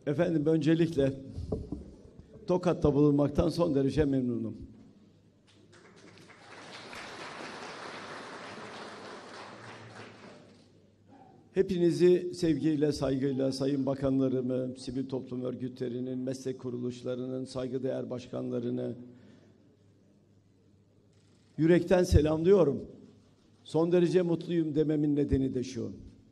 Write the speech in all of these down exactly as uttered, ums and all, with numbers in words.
Efendim, öncelikle Tokat'ta bulunmaktan son derece memnunum. Hepinizi sevgiyle, saygıyla, sayın bakanlarımı, sivil toplum örgütlerinin, meslek kuruluşlarının, saygıdeğer başkanlarını yürekten selamlıyorum. Son derece mutluyum dememin nedeni de şu: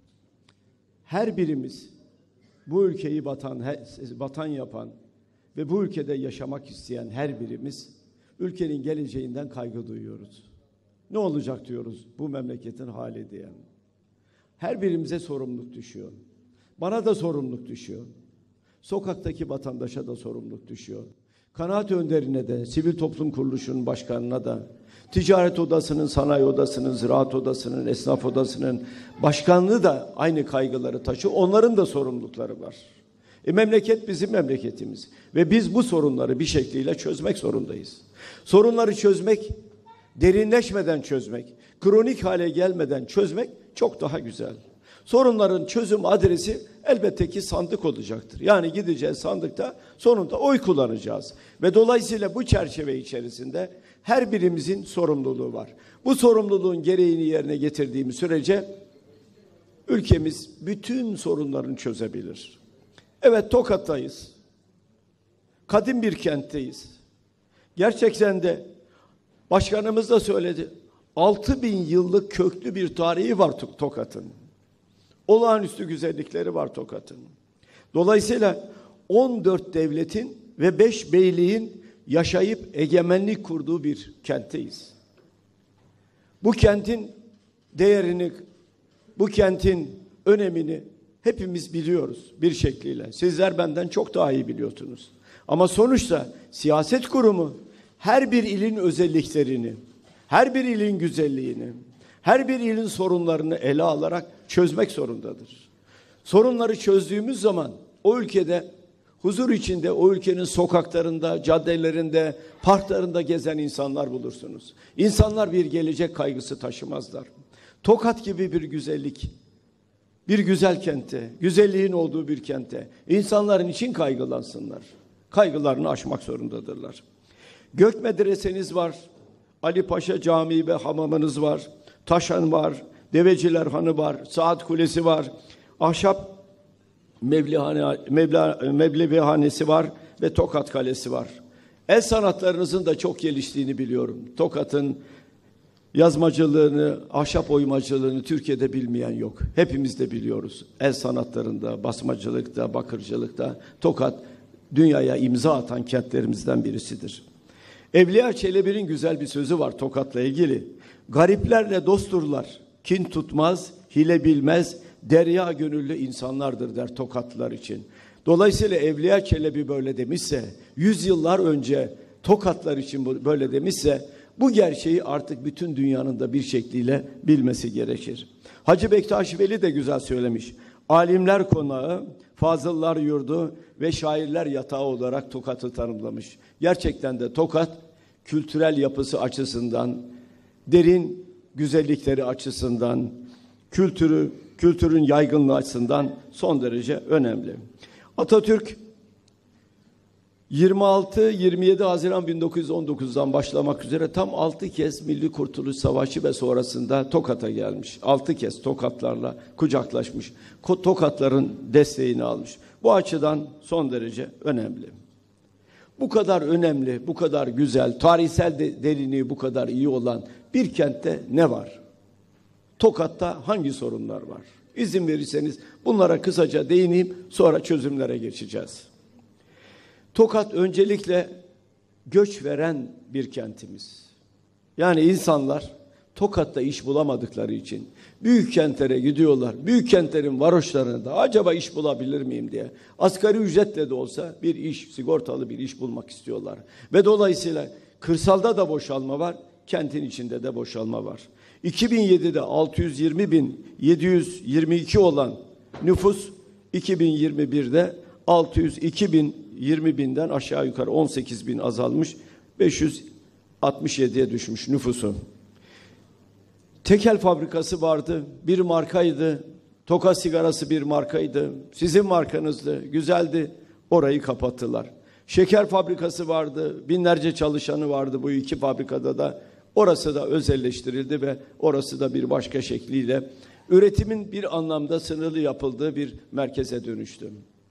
her birimiz bu ülkeyi vatan, vatan yapan ve bu ülkede yaşamak isteyen her birimiz ülkenin geleceğinden kaygı duyuyoruz. Ne olacak diyoruz bu memleketin hali diye. Her birimize sorumluluk düşüyor. Bana da sorumluluk düşüyor. Sokaktaki vatandaşa da sorumluluk düşüyor. Kanaat önderine de, sivil toplum kuruluşunun başkanına da, ticaret odasının, sanayi odasının, ziraat odasının, esnaf odasının başkanlığı da aynı kaygıları taşıyor. Onların da sorumlulukları var. E, memleket bizim memleketimiz ve biz bu sorunları bir şekliyle çözmek zorundayız. Sorunları çözmek, derinleşmeden çözmek, kronik hale gelmeden çözmek çok daha güzel. Sorunların çözüm adresi elbette ki sandık olacaktır. Yani gideceğiz sandıkta, sonunda oy kullanacağız. Ve dolayısıyla bu çerçeve içerisinde her birimizin sorumluluğu var. Bu sorumluluğun gereğini yerine getirdiğimiz sürece ülkemiz bütün sorunlarını çözebilir. Evet, Tokat'tayız. Kadim bir kentteyiz. Gerçekten de başkanımız da söyledi. altı bin yıllık köklü bir tarihi var Tokat'ın. Olağanüstü güzellikleri var Tokat'ın. Dolayısıyla on dört devletin ve beş beyliğin yaşayıp egemenlik kurduğu bir kentteyiz. Bu kentin değerini, bu kentin önemini hepimiz biliyoruz bir şekliyle. Sizler benden çok daha iyi biliyorsunuz. Ama sonuçta siyaset kurumu her bir ilin özelliklerini, her bir ilin güzelliğini, her bir ilin sorunlarını ele alarak çözmek zorundadır. Sorunları çözdüğümüz zaman o ülkede huzur içinde, o ülkenin sokaklarında, caddelerinde, parklarında gezen insanlar bulursunuz. İnsanlar bir gelecek kaygısı taşımazlar. Tokat gibi bir güzellik, bir güzel kente, güzelliğin olduğu bir kente insanların için kaygılansınlar. Kaygılarını aşmak zorundadırlar. Gök medreseniz var, Ali Paşa Camii ve hamamınız var, Taşan var, Deveciler Hanı var, Saat Kulesi var, Ahşap Mevlihane, Mevla, Mevlevihanesi var ve Tokat Kalesi var. El sanatlarınızın da çok geliştiğini biliyorum. Tokat'ın yazmacılığını, ahşap oymacılığını Türkiye'de bilmeyen yok. Hepimiz de biliyoruz. El sanatlarında, basmacılıkta, bakırcılıkta Tokat dünyaya imza atan kentlerimizden birisidir. Evliya Çelebi'nin güzel bir sözü var Tokat'la ilgili. Gariplerle dostturlar, kin tutmaz, hile bilmez, derya gönüllü insanlardır der Tokatlılar için. Dolayısıyla Evliya Çelebi böyle demişse, yüzyıllar önce Tokatlar için böyle demişse, bu gerçeği artık bütün dünyanın da bir şekliyle bilmesi gerekir. Hacı Bektaş Veli de güzel söylemiş. Alimler konağı, fazıllar yurdu ve şairler yatağı olarak Tokat'ı tanımlamış. Gerçekten de Tokat kültürel yapısı açısından, derin güzellikleri açısından, kültürü, kültürün yaygınlığı açısından son derece önemli. Atatürk yirmi altı yirmi yedi Haziran bin dokuz yüz on dokuz'dan başlamak üzere tam altı kez Milli Kurtuluş Savaşı ve sonrasında Tokat'a gelmiş. altı kez Tokatlarla kucaklaşmış. Tokatların desteğini almış. Bu açıdan son derece önemli. Bu kadar önemli, bu kadar güzel, tarihsel de derinliği bu kadar iyi olan bir kentte ne var? Tokat'ta hangi sorunlar var? İzin verirseniz bunlara kısaca değineyim, sonra çözümlere geçeceğiz. Tokat öncelikle göç veren bir kentimiz. Yani insanlar Tokat'ta iş bulamadıkları için büyük kentlere gidiyorlar. Büyük kentlerin varoşlarında acaba iş bulabilir miyim diye asgari ücretle de olsa bir iş, sigortalı bir iş bulmak istiyorlar. Ve dolayısıyla kırsalda da boşalma var, kentin içinde de boşalma var. iki bin yedi'de altı yüz yirmi bin yedi yüz yirmi iki olan nüfus iki bin yirmi bir'de altı yüz iki bin yirmi binden aşağı yukarı on sekiz bin azalmış, beş yüz altmış yedi'ye düşmüş nüfusu. Tekel fabrikası vardı, bir markaydı. Tokat sigarası bir markaydı. Sizin markanızdı, güzeldi. Orayı kapattılar. Şeker fabrikası vardı, binlerce çalışanı vardı bu iki fabrikada da. Orası da özelleştirildi ve orası da bir başka şekliyle üretimin bir anlamda sınırlı yapıldığı bir merkeze dönüştü.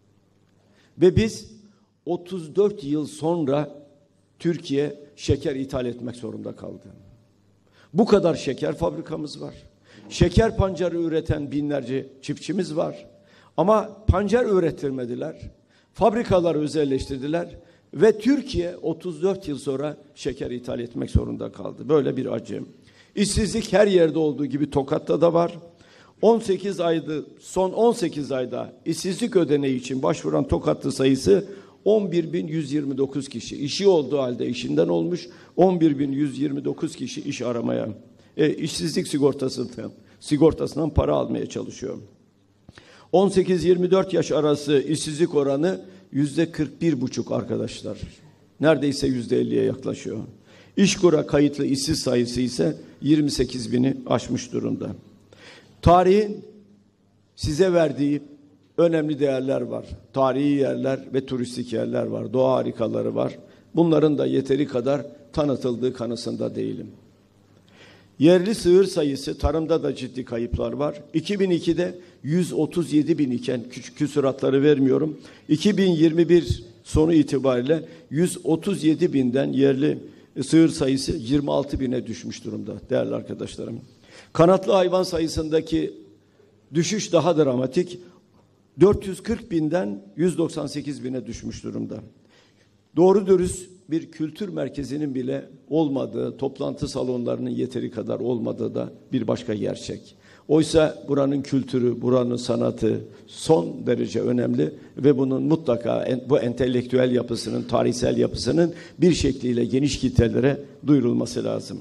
Ve biz otuz dört yıl sonra Türkiye şeker ithal etmek zorunda kaldı. Bu kadar şeker fabrikamız var. Şeker pancarı üreten binlerce çiftçimiz var. Ama pancar ürettirmediler. Fabrikaları özelleştirdiler ve Türkiye otuz dört yıl sonra şeker ithal etmek zorunda kaldı. Böyle bir acı. İşsizlik her yerde olduğu gibi Tokat'ta da var. on sekiz aydı, son on sekiz ayda işsizlik ödeneği için başvuran Tokatlı sayısı on bir bin yüz yirmi dokuz kişi. İşi olduğu halde işinden olmuş on bir bin yüz yirmi dokuz kişi iş aramaya, e, işsizlik sigortasından, sigortasından para almaya çalışıyor. on sekiz yirmi dört yaş arası işsizlik oranı yüzde kırk bir buçuk arkadaşlar. Neredeyse yüzde elliye yaklaşıyor. İşkur'a kayıtlı işsiz sayısı ise yirmi sekiz bini aşmış durumda. Tarihin size verdiği önemli değerler var. Tarihi yerler ve turistik yerler var. Doğa harikaları var. Bunların da yeteri kadar tanıtıldığı kanısında değilim. Yerli sığır sayısı, tarımda da ciddi kayıplar var. iki bin ikide yüz otuz yedi bin iken, küçük küsuratları vermiyorum. iki bin yirmi bir sonu itibariyle yüz otuz yedi binden yerli sığır sayısı yirmi altı bine düşmüş durumda değerli arkadaşlarım. Kanatlı hayvan sayısındaki düşüş daha dramatik. dört yüz kırk binden yüz doksan sekiz bine düşmüş durumda. Doğru dürüst bir kültür merkezinin bile olmadığı, toplantı salonlarının yeteri kadar olmadığı da bir başka gerçek. Oysa buranın kültürü, buranın sanatı son derece önemli ve bunun mutlaka bu entelektüel yapısının, tarihsel yapısının bir şekliyle geniş kitlelere duyurulması lazım.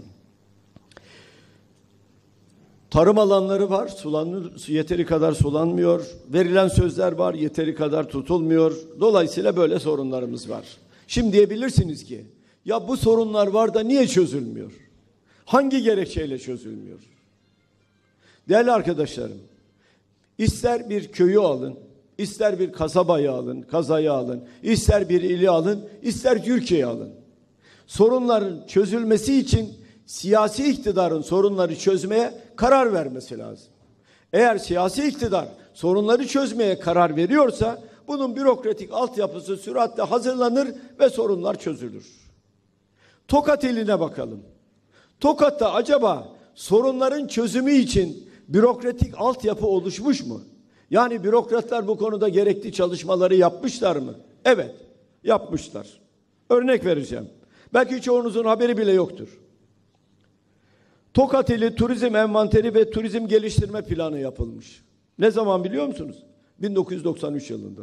Tarım alanları var, sulanır, yeteri kadar sulanmıyor. Verilen sözler var, yeteri kadar tutulmuyor. Dolayısıyla böyle sorunlarımız var. Şimdi diyebilirsiniz ki, ya bu sorunlar var da niye çözülmüyor? Hangi gerekçeyle çözülmüyor? Değerli arkadaşlarım, ister bir köyü alın, ister bir kasabayı alın, kazayı alın, ister bir ili alın, ister Türkiye'yi alın. Sorunların çözülmesi için siyasi iktidarın sorunları çözmeye karar vermesi lazım. Eğer siyasi iktidar sorunları çözmeye karar veriyorsa bunun bürokratik altyapısı süratle hazırlanır ve sorunlar çözülür. Tokat iline bakalım. Tokat'ta acaba sorunların çözümü için bürokratik altyapı oluşmuş mu? Yani bürokratlar bu konuda gerekli çalışmaları yapmışlar mı? Evet, yapmışlar. Örnek vereceğim. Belki çoğunuzun haberi bile yoktur. Tokat ili turizm envanteri ve turizm geliştirme planı yapılmış. Ne zaman biliyor musunuz? bin dokuz yüz doksan üç yılında.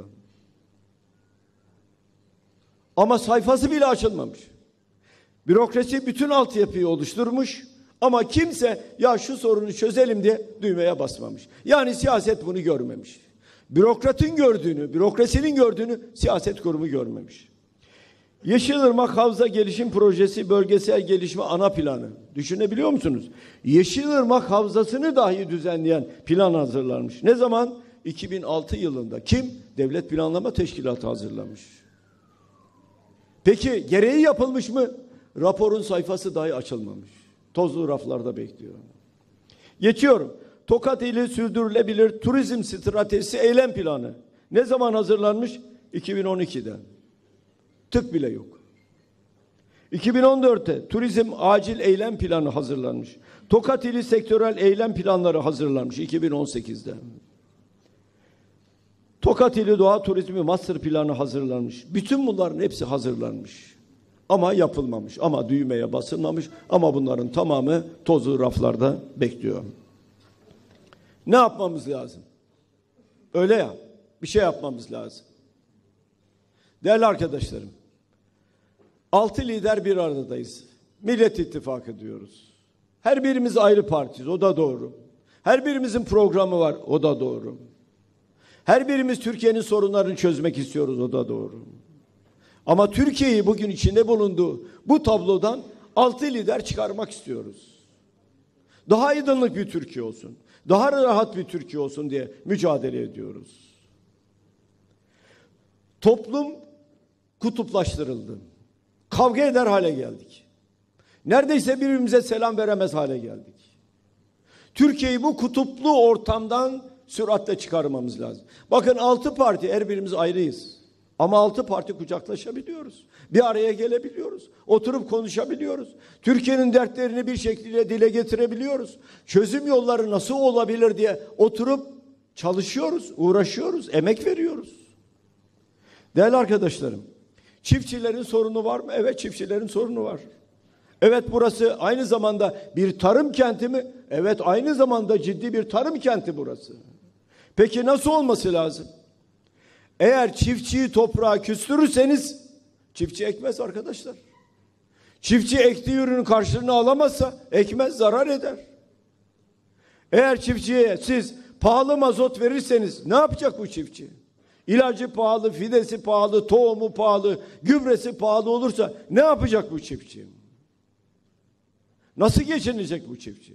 Ama sayfası bile açılmamış. Bürokrasi bütün altyapıyı oluşturmuş ama kimse ya şu sorunu çözelim diye düğmeye basmamış. Yani siyaset bunu görmemiş. Bürokratın gördüğünü, bürokrasinin gördüğünü siyaset kurumu görmemiş. Yeşilırmak Havza Gelişim Projesi Bölgesel Gelişme Ana Planı. Düşünebiliyor musunuz? Yeşilırmak Havzası'nı dahi düzenleyen plan hazırlanmış. Ne zaman? iki bin altı yılında. Kim? Devlet Planlama Teşkilatı hazırlamış. Peki gereği yapılmış mı? Raporun sayfası dahi açılmamış. Tozlu raflarda bekliyor. Geçiyorum. Tokat ili Sürdürülebilir Turizm Stratejisi Eylem Planı. Ne zaman hazırlanmış? iki bin on ikide. Tık bile yok. iki bin on dörtte Turizm Acil Eylem Planı hazırlanmış. Tokat ili Sektörel Eylem Planları hazırlanmış iki bin on sekizde. Tokat ili Doğa Turizmi Master Planı hazırlanmış. Bütün bunların hepsi hazırlanmış. Ama yapılmamış, ama düğmeye basılmamış, ama bunların tamamı tozlu raflarda bekliyor. Ne yapmamız lazım? Öyle ya, bir şey yapmamız lazım. Değerli arkadaşlarım, altı lider bir aradayız. Millet İttifakı diyoruz. Her birimiz ayrı partiyiz, o da doğru. Her birimizin programı var, o da doğru. Her birimiz Türkiye'nin sorunlarını çözmek istiyoruz, o da doğru. Ama Türkiye'yi bugün içinde bulunduğu bu tablodan altı lider çıkarmak istiyoruz. Daha aydınlık bir Türkiye olsun, daha rahat bir Türkiye olsun diye mücadele ediyoruz. Toplum kutuplaştırıldı. Kavga eder hale geldik. Neredeyse birbirimize selam veremez hale geldik. Türkiye'yi bu kutuplu ortamdan süratle çıkarmamız lazım. Bakın altı parti, her birimiz ayrıyız. Ama altı parti kucaklaşabiliyoruz. Bir araya gelebiliyoruz. Oturup konuşabiliyoruz. Türkiye'nin dertlerini bir şekilde dile getirebiliyoruz. Çözüm yolları nasıl olabilir diye oturup çalışıyoruz, uğraşıyoruz, emek veriyoruz. Değerli arkadaşlarım, çiftçilerin sorunu var mı? Evet, çiftçilerin sorunu var. Evet, burası aynı zamanda bir tarım kenti mi? Evet, aynı zamanda ciddi bir tarım kenti burası. Peki nasıl olması lazım? Eğer çiftçiyi toprağa küstürürseniz çiftçi ekmez arkadaşlar. Çiftçi ektiği ürünün karşılığını alamazsa ekmez, zarar eder. Eğer çiftçiye siz pahalı mazot verirseniz ne yapacak bu çiftçi? İlacı pahalı, fidesi pahalı, tohumu pahalı, gübresi pahalı olursa ne yapacak bu çiftçi? Nasıl geçinecek bu çiftçi?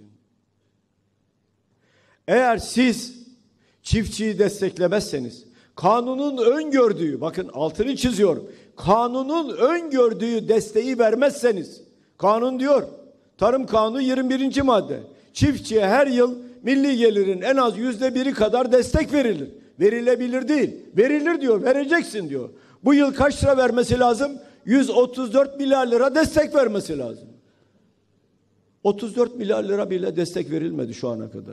Eğer siz çiftçiyi desteklemezseniz, kanunun öngördüğü, bakın altını çiziyorum, kanunun öngördüğü desteği vermezseniz, kanun diyor, Tarım Kanunu yirmi birinci madde, çiftçiye her yıl milli gelirin en az yüzde biri kadar destek verilir. Verilebilir değil, verilir diyor, vereceksin diyor. Bu yıl kaç lira vermesi lazım? yüz otuz dört milyar lira destek vermesi lazım. otuz dört milyar lira bile destek verilmedi şu ana kadar.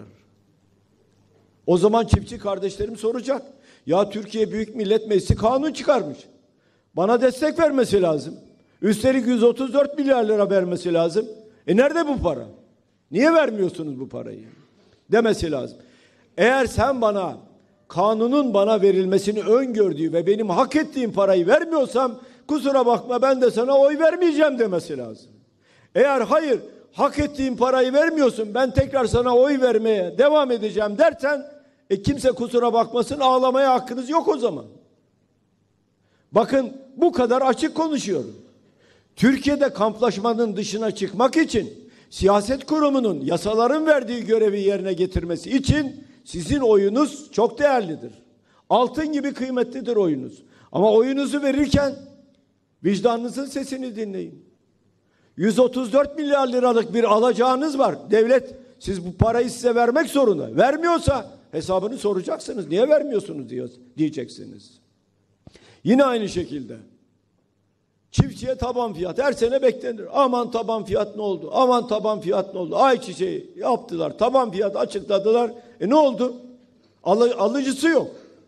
O zaman çiftçi kardeşlerim soracak. Ya Türkiye Büyük Millet Meclisi kanun çıkarmış. Bana destek vermesi lazım. Üstelik yüz otuz dört milyar lira vermesi lazım. E nerede bu para? Niye vermiyorsunuz bu parayı? Demesi lazım. Eğer sen bana kanunun bana verilmesini öngördüğü ve benim hak ettiğim parayı vermiyorsam kusura bakma ben de sana oy vermeyeceğim demesi lazım. Eğer hayır hak ettiğim parayı vermiyorsun ben tekrar sana oy vermeye devam edeceğim dersen e kimse kusura bakmasın ağlamaya hakkınız yok o zaman. Bakın bu kadar açık konuşuyorum. Türkiye'de kamplaşmanın dışına çıkmak için siyaset kurumunun yasaların verdiği görevi yerine getirmesi için sizin oyunuz çok değerlidir. Altın gibi kıymetlidir oyunuz. Ama oyunuzu verirken vicdanınızın sesini dinleyin. yüz otuz dört milyar liralık bir alacağınız var. Devlet siz bu parayı size vermek zorunda. Vermiyorsa hesabını soracaksınız. Niye vermiyorsunuz diyor, diyeceksiniz. Yine aynı şekilde çiftçiye taban fiyat her sene beklenir. Aman taban fiyat ne oldu? Aman taban fiyat ne oldu? Ayçiçeği yaptılar. Taban fiyat açıkladılar. E ne oldu? Alı, alıcısı yok.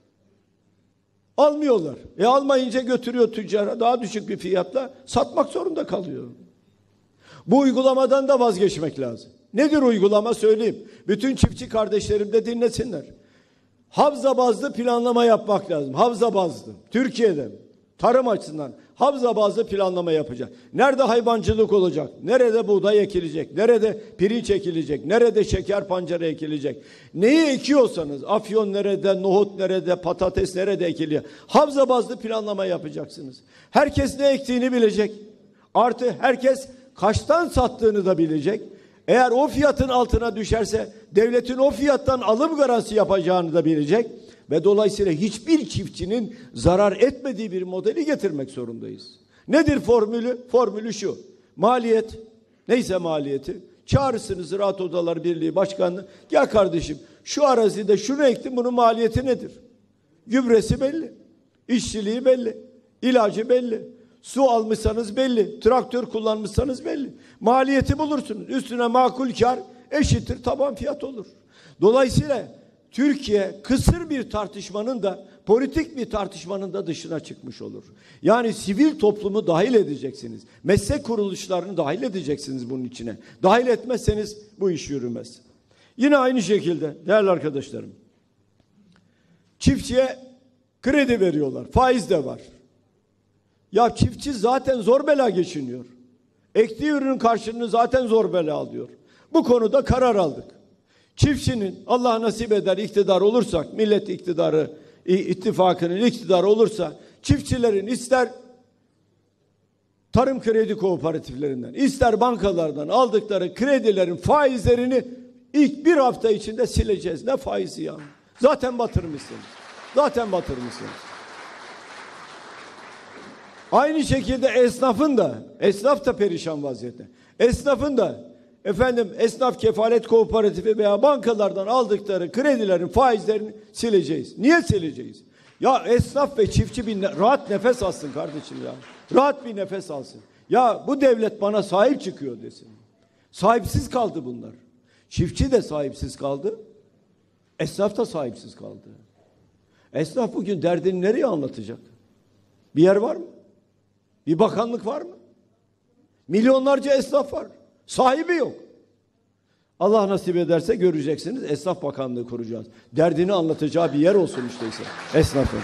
Almıyorlar. E almayınca götürüyor tüccara daha düşük bir fiyatla satmak zorunda kalıyor. Bu uygulamadan da vazgeçmek lazım. Nedir uygulama söyleyeyim. Bütün çiftçi kardeşlerim de dinlesinler. Havza bazlı planlama yapmak lazım. Havza bazlı. Türkiye'de tarım açısından havza bazlı planlama yapacak. Nerede hayvancılık olacak? Nerede buğday ekilecek? Nerede pirinç ekilecek? Nerede şeker pancarı ekilecek? Neyi ekiyorsanız, afyon nerede, nohut nerede, patates nerede ekiliyor? Havza bazlı planlama yapacaksınız. Herkes ne ektiğini bilecek. Artı herkes kaçtan sattığını da bilecek. Eğer o fiyatın altına düşerse devletin o fiyattan alım garantisi yapacağını da bilecek. Ve dolayısıyla hiçbir çiftçinin zarar etmediği bir modeli getirmek zorundayız. Nedir formülü? Formülü şu. Maliyet, neyse maliyeti, çağırırsınız Ziraat Odaları Birliği Başkanlığı. Gel kardeşim şu arazide şunu ektim, bunun maliyeti nedir? Gübresi belli, işçiliği belli, ilacı belli, su almışsanız belli, traktör kullanmışsanız belli. Maliyeti bulursunuz. Üstüne makul kar eşittir taban fiyat olur. Dolayısıyla Türkiye kısır bir tartışmanın da politik bir tartışmanın da dışına çıkmış olur. Yani sivil toplumu dahil edeceksiniz. Meslek kuruluşlarını dahil edeceksiniz bunun içine. Dahil etmezseniz bu iş yürümez. Yine aynı şekilde değerli arkadaşlarım. Çiftçiye kredi veriyorlar. Faiz de var. Ya çiftçi zaten zor bela geçiniyor. Ektiği ürünün karşılığını zaten zor bela alıyor. Bu konuda karar aldık. Çiftçinin Allah nasip eder iktidar olursak, millet iktidarı, ittifakının iktidarı olursa çiftçilerin ister tarım kredi kooperatiflerinden, ister bankalardan aldıkları kredilerin faizlerini ilk bir hafta içinde sileceğiz. Ne faizi ya? Zaten batırmışsınız. Zaten batırmışsınız. Aynı şekilde esnafın da, esnaf da perişan vaziyette. Esnafın da, efendim esnaf kefalet kooperatifi veya bankalardan aldıkları kredilerin faizlerini sileceğiz. Niye sileceğiz? Ya esnaf ve çiftçi bir ne, rahat nefes alsın kardeşim ya. Rahat bir nefes alsın. Ya bu devlet bana sahip çıkıyor desin. Sahipsiz kaldı bunlar. Çiftçi de sahipsiz kaldı. Esnaf da sahipsiz kaldı. Esnaf bugün derdini nereye anlatacak? Bir yer var mı? Bir bakanlık var mı? Milyonlarca esnaf var. Sahibi yok. Allah nasip ederse göreceksiniz. Esnaf Bakanlığı kuracağız. Derdini anlatacağı bir yer olsun işteyse esnafın.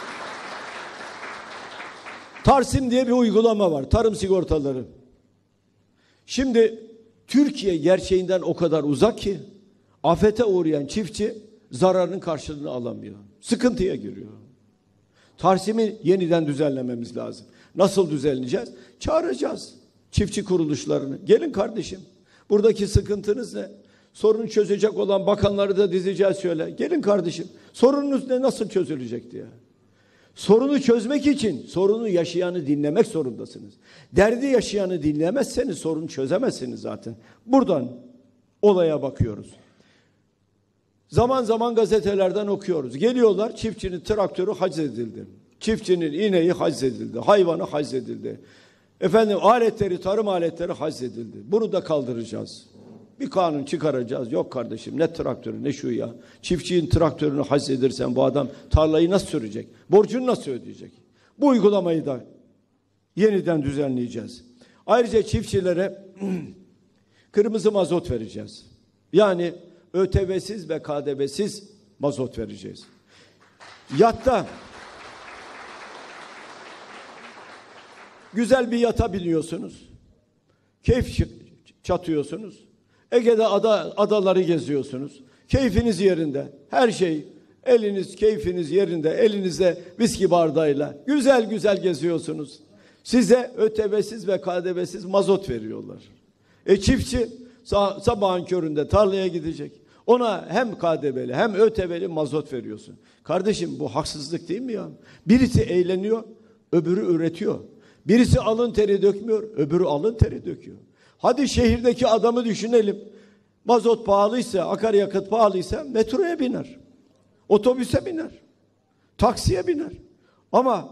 Tarsim diye bir uygulama var. Tarım sigortaları. Şimdi Türkiye gerçeğinden o kadar uzak ki afete uğrayan çiftçi zararının karşılığını alamıyor. Sıkıntıya giriyor. Tarsim'i yeniden düzenlememiz lazım. Nasıl düzenleyeceğiz? Çağıracağız çiftçi kuruluşlarını. Gelin kardeşim. Buradaki sıkıntınız ne? Sorunu çözecek olan bakanları da dizeceğiz şöyle. Gelin kardeşim. Sorununuz ne? Nasıl çözülecek diye. Sorunu çözmek için sorunu yaşayanı dinlemek zorundasınız. Derdi yaşayanı dinlemezseniz sorunu çözemezsiniz zaten. Buradan olaya bakıyoruz. Zaman zaman gazetelerden okuyoruz. Geliyorlar, çiftçinin traktörü haczedildi. Çiftçinin ineği haczedildi. Hayvanı haczedildi. Efendim aletleri, tarım aletleri haczedildi. Bunu da kaldıracağız. Bir kanun çıkaracağız. Yok kardeşim ne traktörü ne şu ya. Çiftçinin traktörünü haczedirsen bu adam tarlayı nasıl sürecek? Borcunu nasıl ödeyecek? Bu uygulamayı da yeniden düzenleyeceğiz. Ayrıca çiftçilere kırmızı mazot vereceğiz. Yani ÖTV'siz ve K D V'siz mazot vereceğiz. Yatta güzel bir yata biniyorsunuz. Keyif çatıyorsunuz. Ege'de ada, adaları geziyorsunuz. Keyfiniz yerinde. Her şey eliniz, keyfiniz yerinde. Elinizde viski bardağıyla güzel güzel geziyorsunuz. Size ÖTV'siz ve K D V'siz mazot veriyorlar. E çiftçi sabahın köründe tarlaya gidecek. Ona hem K D V'li hem ÖTV'li mazot veriyorsun. Kardeşim bu haksızlık değil mi ya? Birisi eğleniyor, öbürü üretiyor. Birisi alın teri dökmüyor, öbürü alın teri döküyor. Hadi şehirdeki adamı düşünelim. Mazot pahalıysa, akaryakıt pahalıysa metroya biner. Otobüse biner. Taksiye biner. Ama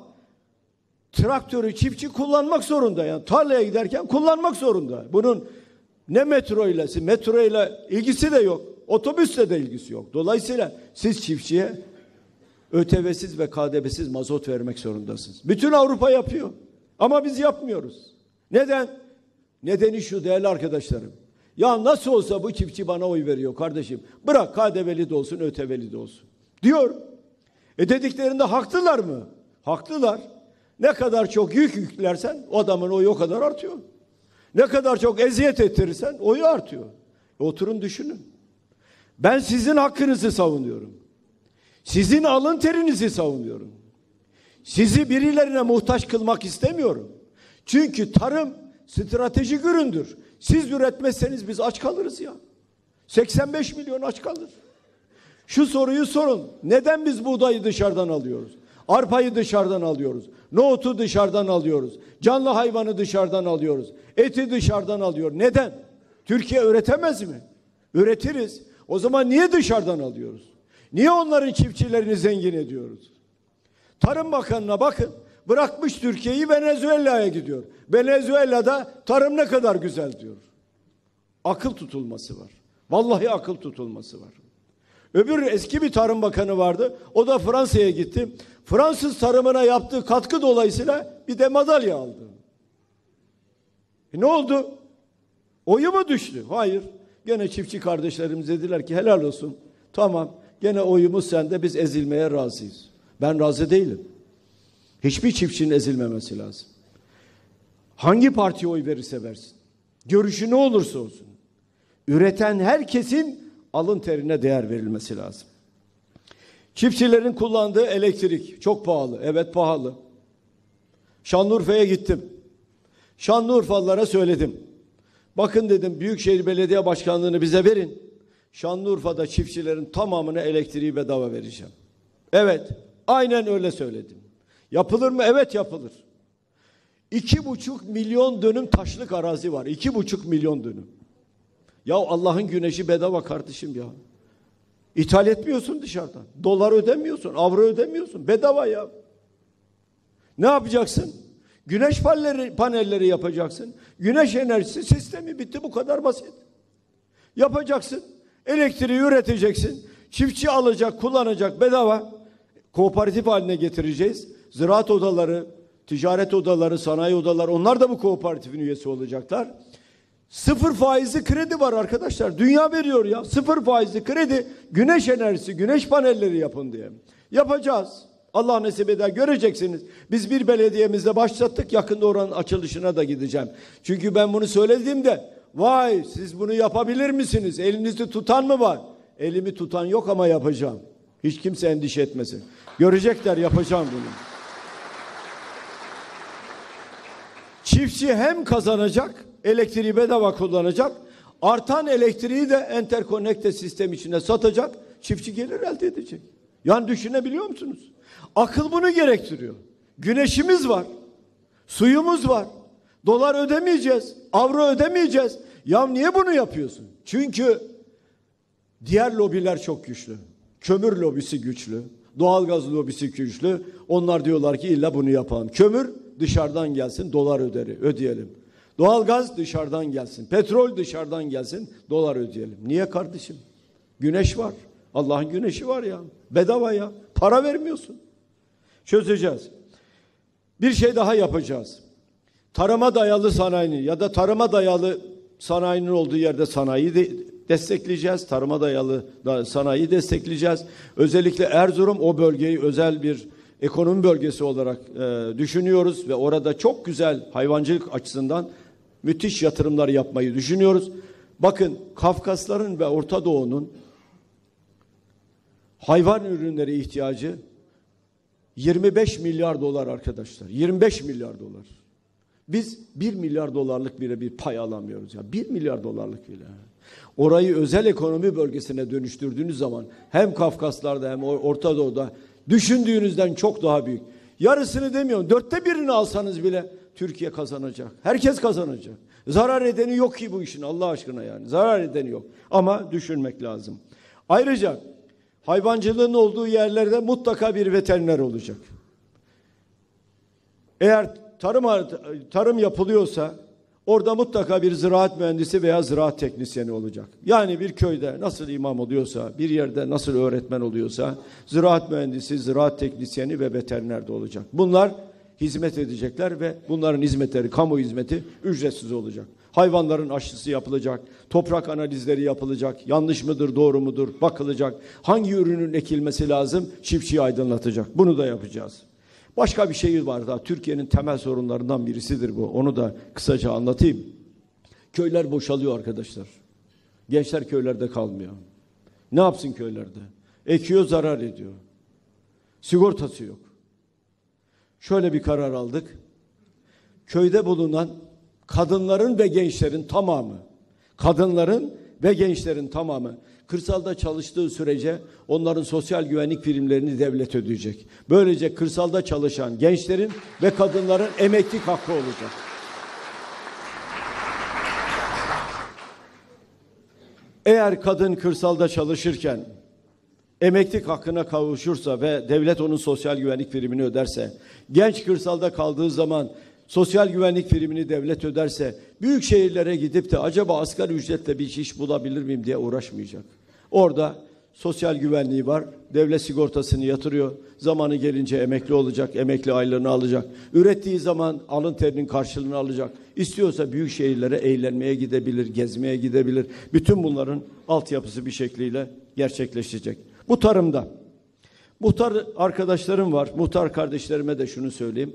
traktörü çiftçi kullanmak zorunda. Yani tarlaya giderken kullanmak zorunda. Bunun ne metroyla, metroyla ilgisi de yok. Otobüsle de ilgisi yok. Dolayısıyla siz çiftçiye ÖTV'siz ve K D V'siz mazot vermek zorundasınız. Bütün Avrupa yapıyor. Ama biz yapmıyoruz. Neden? Nedeni şu değerli arkadaşlarım. Ya nasıl olsa bu çiftçi bana oy veriyor kardeşim. Bırak K D V'li de olsun, ÖTV'li de olsun. Diyor. E dediklerinde haklılar mı? Haklılar. Ne kadar çok yük yüklersen o adamın oyu o kadar artıyor. Ne kadar çok eziyet ettirirsen oyu artıyor. E oturun düşünün. Ben sizin hakkınızı savunuyorum. Sizin alın terinizi savunuyorum. Sizi birilerine muhtaç kılmak istemiyorum. Çünkü tarım stratejik üründür. Siz üretmezseniz biz aç kalırız ya. seksen beş milyon aç kalır. Şu soruyu sorun. Neden biz buğdayı dışarıdan alıyoruz? Arpayı dışarıdan alıyoruz. Nohutu dışarıdan alıyoruz. Canlı hayvanı dışarıdan alıyoruz. Eti dışarıdan alıyor. Neden? Türkiye üretemez mi? Üretiriz. O zaman niye dışarıdan alıyoruz? Niye onların çiftçilerini zengin ediyoruz? Tarım Bakanı'na bakın. Bırakmış Türkiye'yi Venezuela'ya gidiyor. Venezuela'da tarım ne kadar güzel diyor. Akıl tutulması var. Vallahi akıl tutulması var. Öbür eski bir Tarım Bakanı vardı. O da Fransa'ya gitti. Fransız tarımına yaptığı katkı dolayısıyla bir de madalya aldı. E ne oldu? Oyu mu düştü? Hayır. Gene çiftçi kardeşlerimiz dediler ki helal olsun. Tamam. Gene oyumuz sende, biz ezilmeye razıyız. Ben razı değilim. Hiçbir çiftçinin ezilmemesi lazım. Hangi partiye oy verirse versin. Görüşü ne olursa olsun. Üreten herkesin alın terine değer verilmesi lazım. Çiftçilerin kullandığı elektrik çok pahalı. Evet pahalı. Şanlıurfa'ya gittim. Şanlıurfalılara söyledim. Bakın dedim Büyükşehir Belediye Başkanlığı'nı bize verin. Şanlıurfa'da çiftçilerin tamamına elektriği bedava vereceğim. Evet, aynen öyle söyledim. Yapılır mı? Evet yapılır. İki buçuk milyon dönüm taşlık arazi var. İki buçuk milyon dönüm. Ya Allah'ın güneşi bedava kardeşim ya. İthal etmiyorsun dışarıdan. Dolar ödemiyorsun, avro ödemiyorsun. Bedava ya. Ne yapacaksın? Güneş panelleri, panelleri yapacaksın. Güneş enerjisi sistemi bitti, bu kadar basit. Yapacaksın. Elektriği üreteceksin. Çiftçi alacak, kullanacak bedava. Kooperatif haline getireceğiz. Ziraat odaları, ticaret odaları, sanayi odaları, onlar da bu kooperatifin üyesi olacaklar. Sıfır faizli kredi var arkadaşlar. Dünya veriyor ya. Sıfır faizli kredi, güneş enerjisi, güneş panelleri yapın diye. Yapacağız. Allah nasip eder, göreceksiniz. Biz bir belediyemizde başlattık. Yakında oranın açılışına da gideceğim. Çünkü ben bunu söylediğimde, vay siz bunu yapabilir misiniz? Elinizi tutan mı var? Elimi tutan yok ama yapacağım. Hiç kimse endişe etmesin. Görecekler, yapacağım bunu. Çiftçi hem kazanacak, elektriği bedava kullanacak, artan elektriği de enterkonekte sistem içine satacak, çiftçi gelir elde edecek. Yani düşünebiliyor musunuz? Akıl bunu gerektiriyor. Güneşimiz var, suyumuz var, dolar ödemeyeceğiz, avro ödemeyeceğiz. Ya niye bunu yapıyorsun? Çünkü diğer lobiler çok güçlü. Kömür lobisi güçlü, doğalgaz lobisi güçlü. Onlar diyorlar ki illa bunu yapalım. Kömür dışarıdan gelsin, dolar öderi, ödeyelim. Doğalgaz dışarıdan gelsin, petrol dışarıdan gelsin, dolar ödeyelim. Niye kardeşim? Güneş var. Allah'ın güneşi var ya. Bedava ya. Para vermiyorsun. Çözeceğiz. Bir şey daha yapacağız. Tarıma dayalı sanayini ya da tarıma dayalı sanayinin olduğu yerde sanayiyi de destekleyeceğiz. Tarıma dayalı da sanayiyi destekleyeceğiz. Özellikle Erzurum, o bölgeyi özel bir ekonomi bölgesi olarak e, düşünüyoruz ve orada çok güzel hayvancılık açısından müthiş yatırımlar yapmayı düşünüyoruz. Bakın, Kafkasların ve Orta Doğu'nun hayvan ürünleri ihtiyacı yirmi beş milyar dolar arkadaşlar. yirmi beş milyar dolar. Biz bir milyar dolarlık bile bir pay alamıyoruz ya. bir milyar dolarlık bile. Orayı özel ekonomi bölgesine dönüştürdüğünüz zaman hem Kafkaslar'da hem Orta Doğu'da düşündüğünüzden çok daha büyük. Yarısını demiyorum, dörtte birini alsanız bile Türkiye kazanacak. Herkes kazanacak. Zarar edeni yok ki bu işin, Allah aşkına yani. Zarar edeni yok. Ama düşünmek lazım. Ayrıca hayvancılığın olduğu yerlerde mutlaka bir veteriner olacak. Eğer tarım tarım yapılıyorsa orada mutlaka bir ziraat mühendisi veya ziraat teknisyeni olacak. Yani bir köyde nasıl imam oluyorsa, bir yerde nasıl öğretmen oluyorsa, ziraat mühendisi, ziraat teknisyeni ve veteriner de olacak. Bunlar hizmet edecekler ve bunların hizmetleri, kamu hizmeti ücretsiz olacak. Hayvanların aşısı yapılacak, toprak analizleri yapılacak, yanlış mıdır, doğru mudur bakılacak. Hangi ürünün ekilmesi lazım, çiftçiyi aydınlatacak. Bunu da yapacağız. Başka bir şey var daha. Türkiye'nin temel sorunlarından birisidir bu. Onu da kısaca anlatayım. Köyler boşalıyor arkadaşlar. Gençler köylerde kalmıyor. Ne yapsın köylerde? Ekiyor, zarar ediyor. Sigortası yok. Şöyle bir karar aldık. Köyde bulunan kadınların ve gençlerin tamamı, kadınların ve gençlerin tamamı kırsalda çalıştığı sürece onların sosyal güvenlik primlerini devlet ödeyecek. Böylece kırsalda çalışan gençlerin ve kadınların emeklilik hakkı olacak. Eğer kadın kırsalda çalışırken emeklilik hakkına kavuşursa ve devlet onun sosyal güvenlik primini öderse, genç kırsalda kaldığı zaman sosyal güvenlik primini devlet öderse, büyük şehirlere gidip de acaba asgari ücretle bir iş bulabilir miyim diye uğraşmayacak. Orada sosyal güvenliği var, devlet sigortasını yatırıyor, zamanı gelince emekli olacak, emekli aylığını alacak, ürettiği zaman alın terinin karşılığını alacak. İstiyorsa büyük şehirlere eğlenmeye gidebilir, gezmeye gidebilir. Bütün bunların altyapısı bir şekliyle gerçekleşecek. Bu tarımda. Muhtar arkadaşlarım var, muhtar kardeşlerime de şunu söyleyeyim.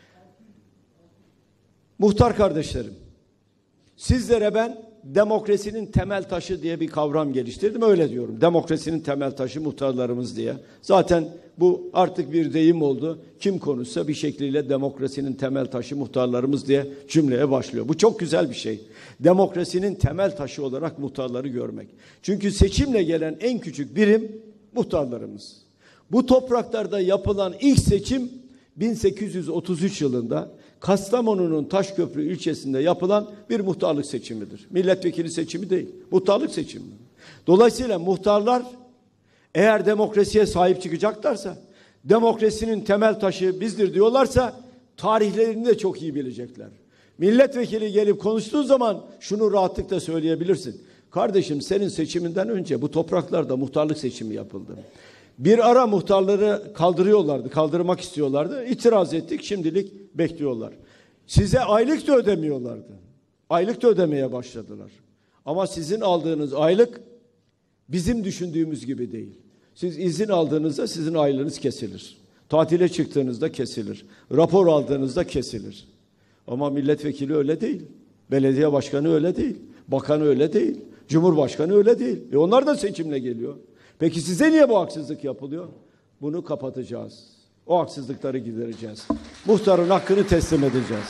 Muhtar kardeşlerim, sizlere ben demokrasinin temel taşı diye bir kavram geliştirdim. Öyle diyorum. Demokrasinin temel taşı muhtarlarımız diye. Zaten bu artık bir deyim oldu. Kim konuşsa bir şekliyle demokrasinin temel taşı muhtarlarımız diye cümleye başlıyor. Bu çok güzel bir şey. Demokrasinin temel taşı olarak muhtarları görmek. Çünkü seçimle gelen en küçük birim muhtarlarımız. Bu topraklarda yapılan ilk seçim bin sekiz yüz otuz üç yılında Kastamonu'nun Taşköprü ilçesinde yapılan bir muhtarlık seçimidir. Milletvekili seçimi değil, muhtarlık seçimi. Dolayısıyla muhtarlar eğer demokrasiye sahip çıkacaklarsa, demokrasinin temel taşı bizdir diyorlarsa tarihlerini de çok iyi bilecekler. Milletvekili gelip konuştuğu zaman şunu rahatlıkla söyleyebilirsin. Kardeşim, senin seçiminden önce bu topraklarda muhtarlık seçimi yapıldı. Bir ara muhtarları kaldırıyorlardı, kaldırmak istiyorlardı. İtiraz ettik, şimdilik bekliyorlar. Size aylık da ödemiyorlardı. Aylık da ödemeye başladılar. Ama sizin aldığınız aylık bizim düşündüğümüz gibi değil. Siz izin aldığınızda sizin aylığınız kesilir. Tatile çıktığınızda kesilir. Rapor aldığınızda kesilir. Ama milletvekili öyle değil. Belediye başkanı öyle değil. Bakan öyle değil. Cumhurbaşkanı öyle değil. E onlar da seçimle geliyor. Peki size niye bu haksızlık yapılıyor? Bunu kapatacağız. O haksızlıkları gidereceğiz. Muhtarın hakkını teslim edeceğiz.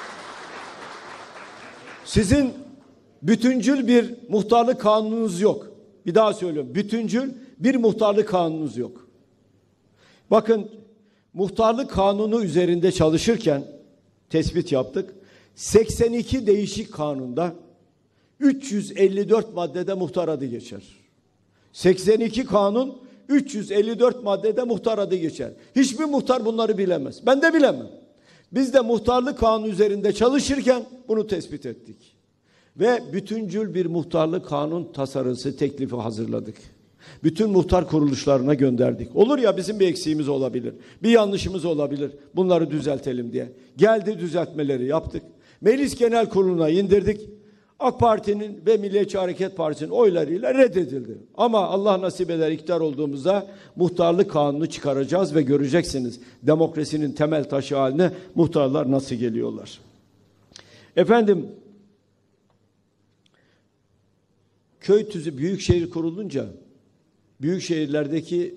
Sizin bütüncül bir muhtarlık kanununuz yok. Bir daha söylüyorum. Bütüncül bir muhtarlık kanununuz yok. Bakın, muhtarlık kanunu üzerinde çalışırken tespit yaptık. seksen iki değişik kanunda üç yüz elli dört maddede muhtar adı geçer. seksen iki kanun, üç yüz elli dört maddede muhtar adı geçer. Hiçbir muhtar bunları bilemez. Ben de bilemem. Biz de muhtarlık kanunu üzerinde çalışırken bunu tespit ettik. Ve bütüncül bir muhtarlık kanun tasarısı teklifi hazırladık. Bütün muhtar kuruluşlarına gönderdik. Olur ya, bizim bir eksiğimiz olabilir, bir yanlışımız olabilir, bunları düzeltelim diye. Geldi, düzeltmeleri yaptık. Meclis Genel Kurulu'na indirdik. AK Parti'nin ve Milliyetçi Hareket Partisi'nin oylarıyla reddedildi. Ama Allah nasip eder, iktidar olduğumuzda muhtarlık kanunu çıkaracağız ve göreceksiniz demokrasinin temel taşı haline muhtarlar nasıl geliyorlar. Efendim, köy tüzü büyükşehir kurulunca büyük şehirlerdeki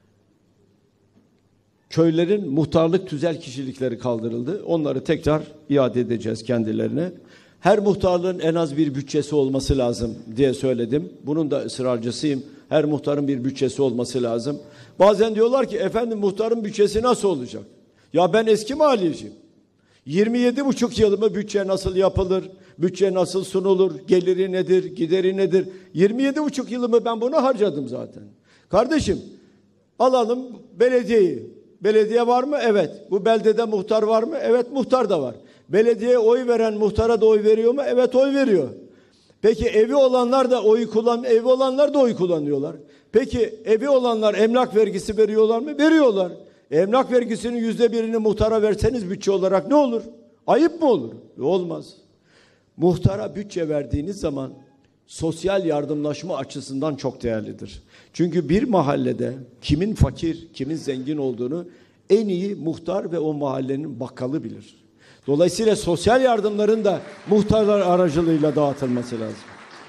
köylerin muhtarlık tüzel kişilikleri kaldırıldı. Onları tekrar iade edeceğiz kendilerine. Her muhtarlığın en az bir bütçesi olması lazım diye söyledim. Bunun da ısrarcısıyım. Her muhtarın bir bütçesi olması lazım. Bazen diyorlar ki, efendim muhtarın bütçesi nasıl olacak? Ya ben eski maliyeciyim. yirmi yedi buçuk yılımı bütçe nasıl yapılır, bütçe nasıl sunulur, geliri nedir, gideri nedir? yirmi yedi buçuk yılımı ben buna harcadım zaten. Kardeşim, alalım belediyeyi. Belediye var mı? Evet. Bu beldede muhtar var mı? Evet, muhtar da var. Belediyeye oy veren muhtara da oy veriyor mu? Evet, oy veriyor. Peki evi olanlar da oy kullan, evi olanlar da oy kullanıyorlar. Peki evi olanlar emlak vergisi veriyorlar mı? Veriyorlar. Emlak vergisinin yüzde birini muhtara verseniz bütçe olarak ne olur? Ayıp mı olur? E, olmaz. Muhtara bütçe verdiğiniz zaman sosyal yardımlaşma açısından çok değerlidir. Çünkü bir mahallede kimin fakir, kimin zengin olduğunu en iyi muhtar ve o mahallenin bakkalı bilir. Dolayısıyla sosyal yardımların da muhtarlar aracılığıyla dağıtılması lazım.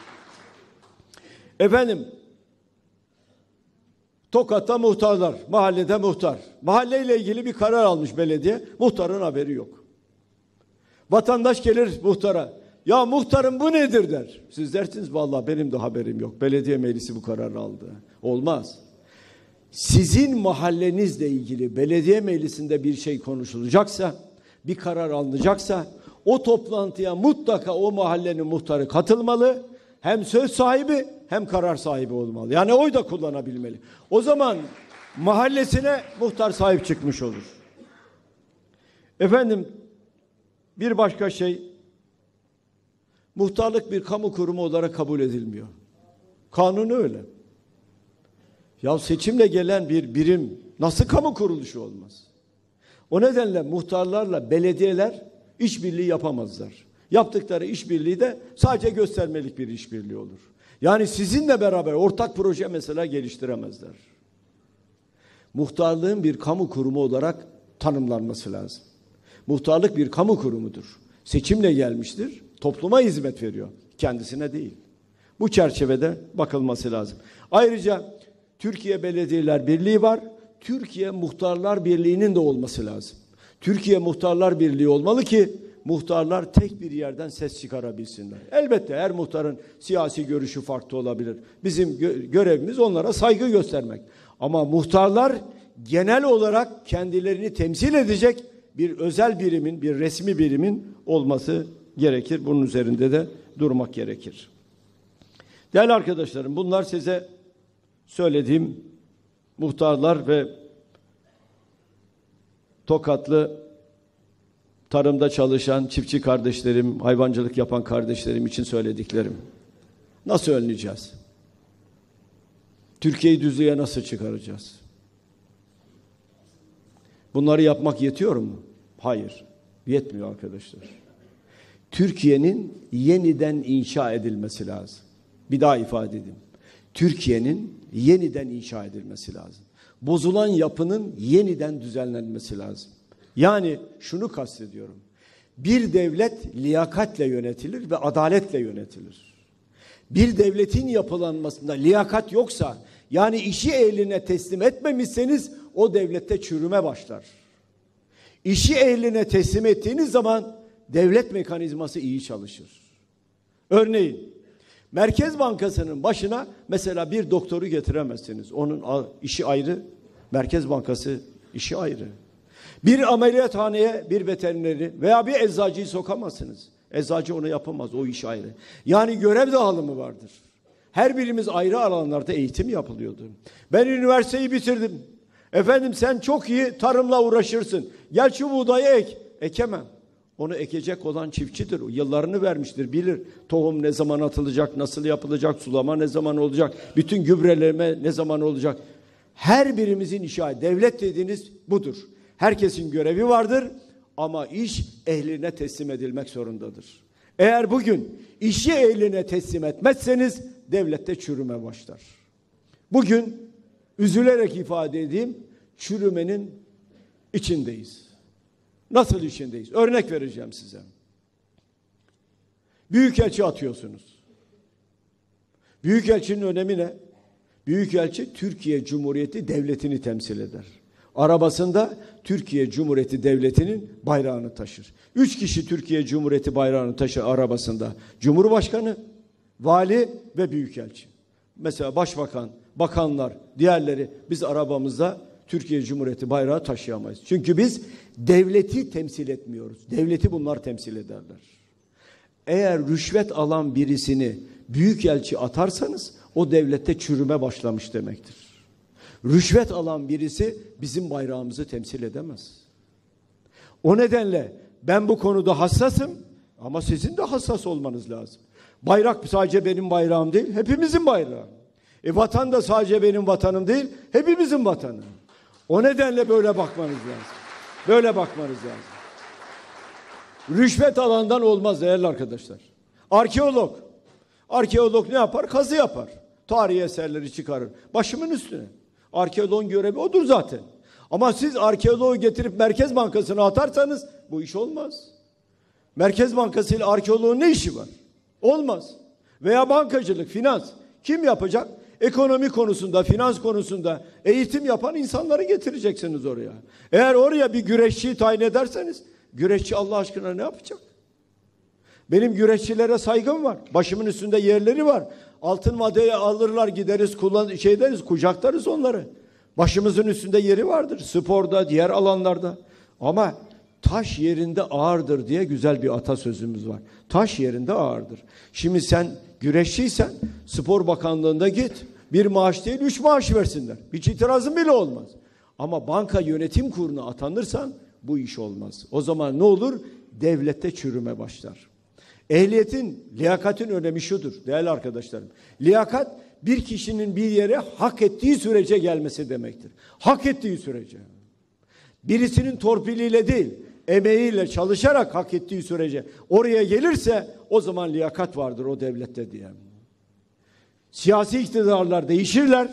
Efendim, Tokat'ta muhtarlar, mahallede muhtar. Mahalleyle ilgili bir karar almış belediye, muhtarın haberi yok. Vatandaş gelir muhtara, ya muhtarım bu nedir der. Siz dersiniz, vallahi benim de haberim yok. Belediye meclisi bu kararı aldı. Olmaz. Sizin mahallenizle ilgili belediye meclisinde bir şey konuşulacaksa, bir karar alınacaksa, o toplantıya mutlaka o mahallenin muhtarı katılmalı. Hem söz sahibi hem karar sahibi olmalı. Yani oy da kullanabilmeli. O zaman mahallesine muhtar sahip çıkmış olur. Efendim, bir başka şey, muhtarlık bir kamu kurumu olarak kabul edilmiyor. Kanunu öyle. Ya seçimle gelen bir birim nasıl kamu kuruluşu olmaz? O nedenle muhtarlarla belediyeler işbirliği yapamazlar. Yaptıkları işbirliği de sadece göstermelik bir işbirliği olur. Yani sizinle beraber ortak proje mesela geliştiremezler. Muhtarlığın bir kamu kurumu olarak tanımlanması lazım. Muhtarlık bir kamu kurumudur. Seçimle gelmiştir, topluma hizmet veriyor, kendisine değil. Bu çerçevede bakılması lazım. Ayrıca Türkiye Belediyeler Birliği var. Türkiye Muhtarlar Birliği'nin de olması lazım. Türkiye Muhtarlar Birliği olmalı ki muhtarlar tek bir yerden ses çıkarabilsinler. Elbette her muhtarın siyasi görüşü farklı olabilir. Bizim gö- görevimiz onlara saygı göstermek. Ama muhtarlar genel olarak kendilerini temsil edecek bir özel birimin, bir resmi birimin olması gerekir. Bunun üzerinde de durmak gerekir. Değerli arkadaşlarım, bunlar size söylediğim muhtarlar ve Tokatlı tarımda çalışan çiftçi kardeşlerim, hayvancılık yapan kardeşlerim için söylediklerim. Nasıl önleyeceğiz? Türkiye'yi düzlüğe nasıl çıkaracağız? Bunları yapmak yetiyor mu? Hayır, yetmiyor arkadaşlar. Türkiye'nin yeniden inşa edilmesi lazım. Bir daha ifade edeyim. Türkiye'nin yeniden inşa edilmesi lazım. Bozulan yapının yeniden düzenlenmesi lazım. Yani şunu kastediyorum. Bir devlet liyakatle yönetilir ve adaletle yönetilir. Bir devletin yapılanmasında liyakat yoksa, yani işi ehline teslim etmemişseniz o devlette çürüme başlar. İşi ehline teslim ettiğiniz zaman devlet mekanizması iyi çalışır. Örneğin Merkez Bankası'nın başına mesela bir doktoru getiremezsiniz. Onun işi ayrı, Merkez Bankası işi ayrı. Bir ameliyathaneye bir veterineri veya bir eczacıyı sokamazsınız. Eczacı onu yapamaz, o iş ayrı. Yani görev dağılımı vardır. Her birimiz ayrı alanlarda eğitim yapılıyordu. Ben üniversiteyi bitirdim. Efendim sen çok iyi tarımla uğraşırsın. Gel şu buğdayı ek. Ekemem. Onu ekecek olan çiftçidir. Yıllarını vermiştir, bilir. Tohum ne zaman atılacak, nasıl yapılacak, sulama ne zaman olacak, bütün gübreleme ne zaman olacak. Her birimizin işi, devlet dediğiniz budur. Herkesin görevi vardır ama iş ehline teslim edilmek zorundadır. Eğer bugün işi ehline teslim etmezseniz devlette çürüme başlar. Bugün üzülerek ifade edeyim, çürümenin içindeyiz. Nasıl içindeyiz? Örnek vereceğim size. Büyükelçi atıyorsunuz. Büyükelçinin önemi ne? Büyükelçi Türkiye Cumhuriyeti Devleti'ni temsil eder. Arabasında Türkiye Cumhuriyeti Devleti'nin bayrağını taşır. Üç kişi Türkiye Cumhuriyeti bayrağını taşır arabasında. Cumhurbaşkanı, vali ve büyükelçi. Mesela başbakan, bakanlar, diğerleri biz arabamızda Türkiye Cumhuriyeti bayrağı taşıyamayız. Çünkü biz devleti temsil etmiyoruz. Devleti bunlar temsil ederler. Eğer rüşvet alan birisini büyükelçi atarsanız o devlette çürüme başlamış demektir. Rüşvet alan birisi bizim bayrağımızı temsil edemez. O nedenle ben bu konuda hassasım ama sizin de hassas olmanız lazım. Bayrak sadece benim bayrağım değil, hepimizin bayrağı. E vatan da sadece benim vatanım değil, hepimizin vatanı. O nedenle böyle bakmanız lazım. Böyle bakmanız lazım. Rüşvet alandan olmaz değerli arkadaşlar. Arkeolog. Arkeolog ne yapar? Kazı yapar. Tarihi eserleri çıkarır. Başımın üstüne. Arkeoloğun görevi odur zaten. Ama siz arkeoloğu getirip Merkez Bankası'na atarsanız bu iş olmaz. Merkez Bankası ile arkeoloğun ne işi var? Olmaz. Veya bankacılık, finans. Kim yapacak? Ekonomi konusunda, finans konusunda eğitim yapan insanları getireceksiniz oraya. Eğer oraya bir güreşçiyi tayin ederseniz, güreşçi Allah aşkına ne yapacak? Benim güreşçilere saygım var. Başımın üstünde yerleri var. Altın madalya alırlar, gideriz, kullan şey deriz, kucaklarız onları. Başımızın üstünde yeri vardır. Sporda, diğer alanlarda. Ama taş yerinde ağırdır diye güzel bir atasözümüz var. Taş yerinde ağırdır. Şimdi sen güreşçiysen Spor Bakanlığı'nda git. Bir maaş değil, üç maaş versinler. Hiç itirazın bile olmaz. Ama banka yönetim kuruluna atanırsan bu iş olmaz. O zaman ne olur? Devlette çürüme başlar. Ehliyetin, liyakatin önemi şudur değerli arkadaşlarım. Liyakat bir kişinin bir yere hak ettiği sürece gelmesi demektir. Hak ettiği sürece. Birisinin torpiliyle değil, emeğiyle çalışarak hak ettiği sürece oraya gelirse o zaman liyakat vardır o devlette diye. Siyasi iktidarlar değişirler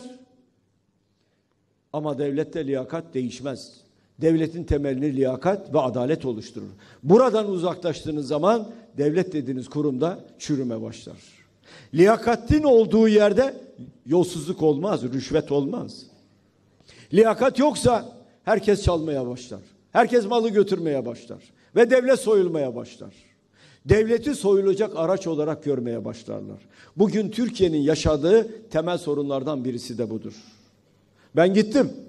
ama devlette liyakat değişmez. Devletin temelini liyakat ve adalet oluşturur. Buradan uzaklaştığınız zaman devlet dediğiniz kurumda çürüme başlar. Liyakatin olduğu yerde yolsuzluk olmaz, rüşvet olmaz. Liyakat yoksa herkes çalmaya başlar. Herkes malı götürmeye başlar. Ve devlet soyulmaya başlar. Devleti soyulacak araç olarak görmeye başlarlar. Bugün Türkiye'nin yaşadığı temel sorunlardan birisi de budur. Ben gittim.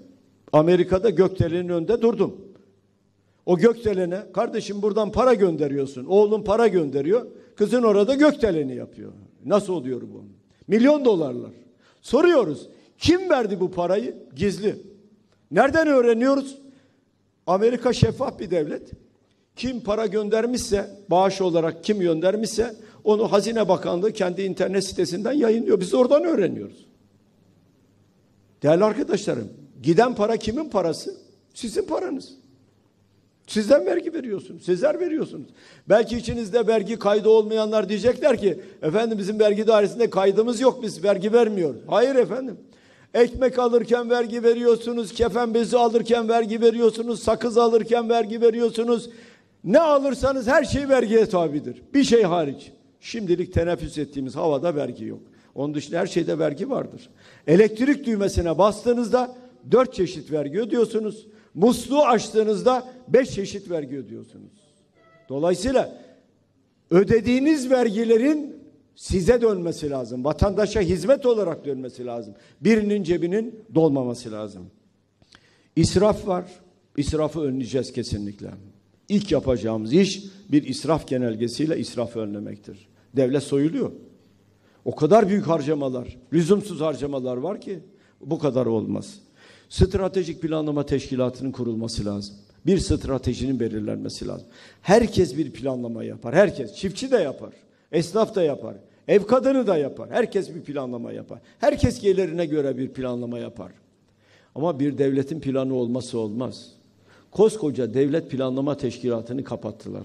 Amerika'da gökdelenin önünde durdum. O gökdelene, kardeşim buradan para gönderiyorsun. Oğlum para gönderiyor. Kızın orada gökdeleni yapıyor. Nasıl oluyor bu? Milyon dolarlar. Soruyoruz. Kim verdi bu parayı? Gizli. Nereden öğreniyoruz? Amerika şeffaf bir devlet. Kim para göndermişse, bağış olarak kim göndermişse onu Hazine Bakanlığı kendi internet sitesinden yayınlıyor. Biz oradan öğreniyoruz. Değerli arkadaşlarım, giden para kimin parası? Sizin paranız. Sizden vergi veriyorsunuz. Sizler veriyorsunuz. Belki içinizde vergi kaydı olmayanlar diyecekler ki efendim bizim vergi dairesinde kaydımız yok, biz vergi vermiyoruz. Hayır efendim. Ekmek alırken vergi veriyorsunuz, kefen bezi alırken vergi veriyorsunuz, sakız alırken vergi veriyorsunuz. Ne alırsanız her şey vergiye tabidir. Bir şey hariç. Şimdilik teneffüs ettiğimiz havada vergi yok. Onun dışında her şeyde vergi vardır. Elektrik düğmesine bastığınızda dört çeşit vergi ödüyorsunuz. Musluğu açtığınızda beş çeşit vergi ödüyorsunuz. Dolayısıyla ödediğiniz vergilerin size dönmesi lazım. Vatandaşa hizmet olarak dönmesi lazım. Birinin cebinin dolmaması lazım. İsraf var. İsrafı önleyeceğiz kesinlikle. İlk yapacağımız iş bir israf genelgesiyle israfı önlemektir. Devlet soyuluyor. O kadar büyük harcamalar, lüzumsuz harcamalar var ki bu kadar olmaz. Stratejik planlama teşkilatının kurulması lazım. Bir stratejinin belirlenmesi lazım. Herkes bir planlama yapar. Herkes. Çiftçi de yapar. Esnaf da yapar. Ev kadını da yapar. Herkes bir planlama yapar. Herkes gelirine göre bir planlama yapar. Ama bir devletin planı olması olmaz. Koskoca devlet planlama teşkilatını kapattılar.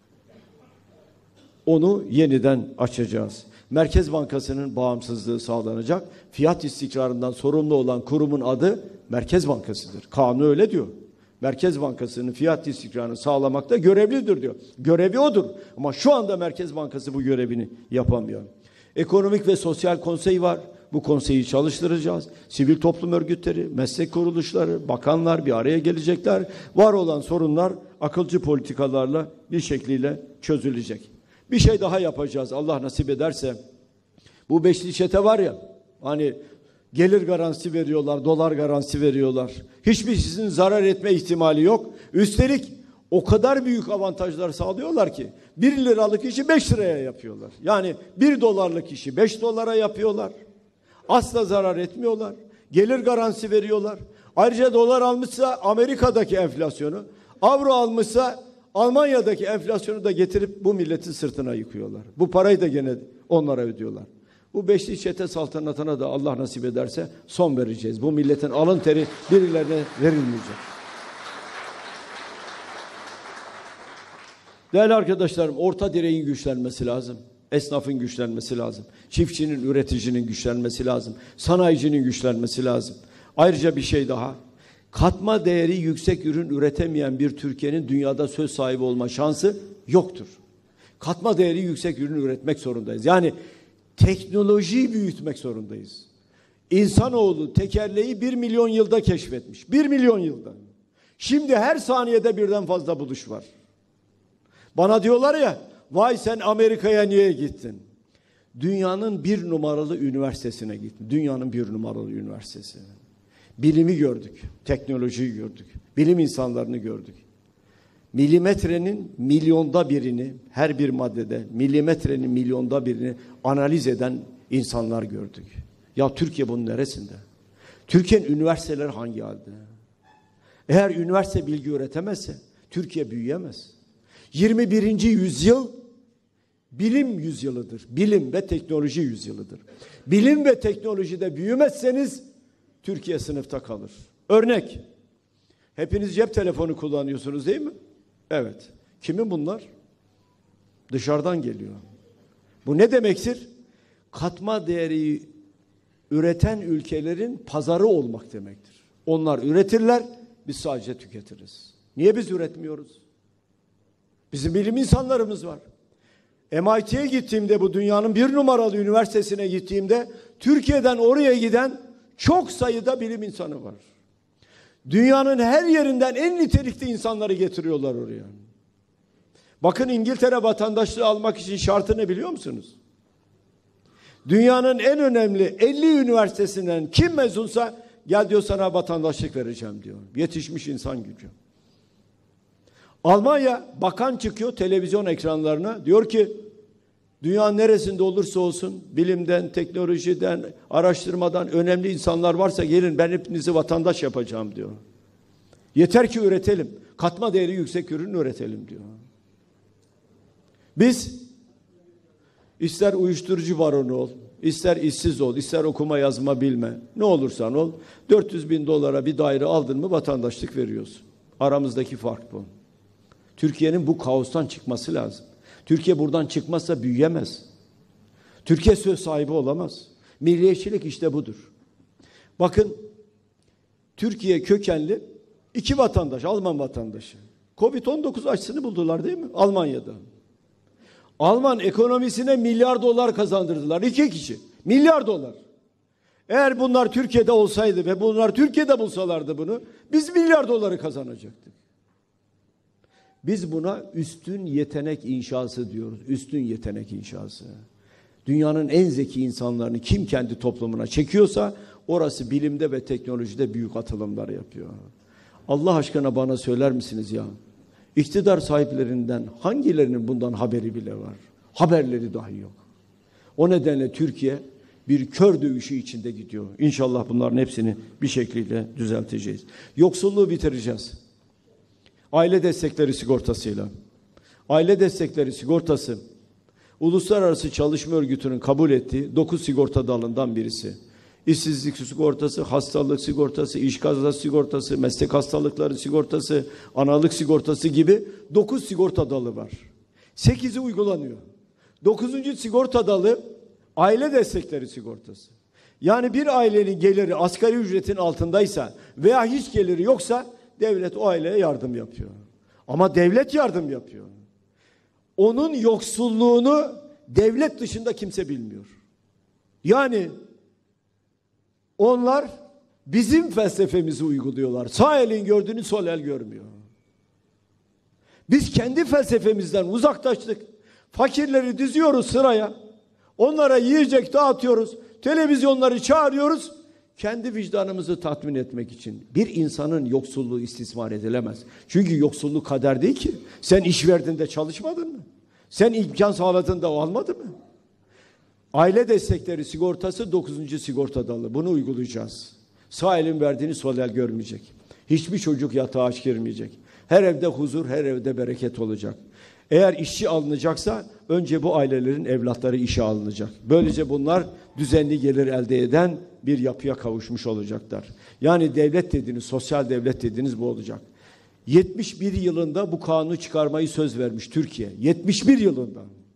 Onu yeniden açacağız. Merkez Bankası'nın bağımsızlığı sağlanacak. Fiyat istikrarından sorumlu olan kurumun adı Merkez Bankası'dır. Kanun öyle diyor. Merkez Bankası'nın fiyat istikrarını sağlamakta görevlidir diyor. Görevi odur. Ama şu anda Merkez Bankası bu görevini yapamıyor. Ekonomik ve Sosyal Konsey var. Bu konseyi çalıştıracağız. Sivil toplum örgütleri, meslek kuruluşları, bakanlar bir araya gelecekler. Var olan sorunlar akılcı politikalarla bir şekliyle çözülecek. Bir şey daha yapacağız Allah nasip ederse. Bu beşli çete var ya, hani gelir garantisi veriyorlar, dolar garantisi veriyorlar. Hiçbirisinin zarar etme ihtimali yok. Üstelik o kadar büyük avantajlar sağlıyorlar ki bir liralık işi beş liraya yapıyorlar. Yani bir dolarlık işi beş dolara yapıyorlar. Asla zarar etmiyorlar. Gelir garantisi veriyorlar. Ayrıca dolar almışsa Amerika'daki enflasyonu, avro almışsa Almanya'daki enflasyonu da getirip bu milletin sırtına yıkıyorlar. Bu parayı da gene onlara ödüyorlar. Bu beşli çete saltanatına da Allah nasip ederse son vereceğiz. Bu milletin alın teri birilerine verilmeyecek. Değerli arkadaşlarım, orta direğin güçlenmesi lazım. Esnafın güçlenmesi lazım. Çiftçinin, üreticinin güçlenmesi lazım. Sanayicinin güçlenmesi lazım. Ayrıca bir şey daha. Katma değeri yüksek ürün üretemeyen bir Türkiye'nin dünyada söz sahibi olma şansı yoktur. Katma değeri yüksek ürün üretmek zorundayız. Yani teknolojiyi büyütmek zorundayız. İnsanoğlu tekerleği bir milyon yılda keşfetmiş. Bir milyon yılda. Şimdi her saniyede birden fazla buluş var. Bana diyorlar ya, vay sen Amerika'ya niye gittin? Dünyanın bir numaralı üniversitesine gittim. Dünyanın bir numaralı üniversitesi. Bilimi gördük, teknolojiyi gördük, bilim insanlarını gördük. Milimetrenin milyonda birini, her bir maddede milimetrenin milyonda birini analiz eden insanlar gördük. Ya Türkiye bunun neresinde? Türkiye'nin üniversiteleri hangi halde? Eğer üniversite bilgi üretemezse Türkiye büyüyemez. yirmi birinci yüzyıl bilim yüzyılıdır. Bilim ve teknoloji yüzyılıdır. Bilim ve teknolojide büyümezseniz Türkiye sınıfta kalır. Örnek. Hepiniz cep telefonu kullanıyorsunuz değil mi? Evet. Kimin bunlar? Dışarıdan geliyor. Bu ne demektir? Katma değeri üreten ülkelerin pazarı olmak demektir. Onlar üretirler, biz sadece tüketiriz. Niye biz üretmiyoruz? Bizim bilim insanlarımız var. M I T'ye gittiğimde, bu dünyanın bir numaralı üniversitesine gittiğimde Türkiye'den oraya giden çok sayıda bilim insanı var. Dünyanın her yerinden en nitelikli insanları getiriyorlar oraya. Bakın, İngiltere vatandaşlığı almak için şartı ne biliyor musunuz? Dünyanın en önemli elli üniversitesinden kim mezunsa gel diyor sana vatandaşlık vereceğim diyor. Yetişmiş insan gücü. Almanya bakan çıkıyor televizyon ekranlarına, diyor ki dünyanın neresinde olursa olsun bilimden, teknolojiden, araştırmadan önemli insanlar varsa gelin ben hepinizi vatandaş yapacağım diyor. Yeter ki üretelim. Katma değeri yüksek ürün üretelim diyor. Biz ister uyuşturucu baronu ol, ister işsiz ol, ister okuma yazma bilme, ne olursan ol, dört yüz bin dolara bir daire aldın mı vatandaşlık veriyorsun. Aramızdaki fark bu. Türkiye'nin bu kaostan çıkması lazım. Türkiye buradan çıkmazsa büyüyemez. Türkiye söz sahibi olamaz. Milliyetçilik işte budur. Bakın, Türkiye kökenli iki vatandaş, Alman vatandaşı. Covid on dokuz aşısını buldular değil mi? Almanya'da. Alman ekonomisine milyar dolar kazandırdılar. İki kişi. Milyar dolar. Eğer bunlar Türkiye'de olsaydı ve bunlar Türkiye'de bulsalardı bunu, biz milyar doları kazanacaktık. Biz buna üstün yetenek inşası diyoruz. Üstün yetenek inşası. Dünyanın en zeki insanlarını kim kendi toplumuna çekiyorsa orası bilimde ve teknolojide büyük atılımlar yapıyor. Allah aşkına bana söyler misiniz ya? İktidar sahiplerinden hangilerinin bundan haberi bile var? Haberleri dahi yok. O nedenle Türkiye bir kör dövüşü içinde gidiyor. İnşallah bunların hepsini bir şekilde düzelteceğiz. Yoksulluğu bitireceğiz. Aile destekleri sigortasıyla. Aile destekleri sigortası, Uluslararası Çalışma Örgütü'nün kabul ettiği dokuz sigorta dalından birisi. İşsizlik sigortası, hastalık sigortası, iş kazası sigortası, meslek hastalıkları sigortası, analık sigortası gibi dokuz sigorta dalı var. sekizi uygulanıyor. Dokuzuncu sigorta dalı aile destekleri sigortası. Yani bir ailenin geliri asgari ücretin altındaysa veya hiç geliri yoksa devlet o aileye yardım yapıyor. Ama devlet yardım yapıyor. Onun yoksulluğunu devlet dışında kimse bilmiyor. Yani onlar bizim felsefemizi uyguluyorlar. Sağ elin gördüğünü sol el görmüyor. Biz kendi felsefemizden uzaklaştık. Fakirleri diziyoruz sıraya. Onlara yiyecek dağıtıyoruz. Televizyonları çağırıyoruz. Kendi vicdanımızı tatmin etmek için. Bir insanın yoksulluğu istismar edilemez. Çünkü yoksulluk kader değil ki. Sen iş verdin de çalışmadın mı? Sen imkan sağladın da almadın mı? Aile destekleri sigortası dokuzuncu sigorta dalı. Bunu uygulayacağız. Sağ elin verdiğini sol el görmeyecek. Hiçbir çocuk yatağa aç girmeyecek. Her evde huzur, her evde bereket olacak. Eğer işçi alınacaksa önce bu ailelerin evlatları işe alınacak. Böylece bunlar düzenli gelir elde eden bir yapıya kavuşmuş olacaklar. Yani devlet dediğiniz, sosyal devlet dediğiniz bu olacak. yetmiş bir yılında bu kanunu çıkarmayı söz vermiş Türkiye. yetmiş bir yılında.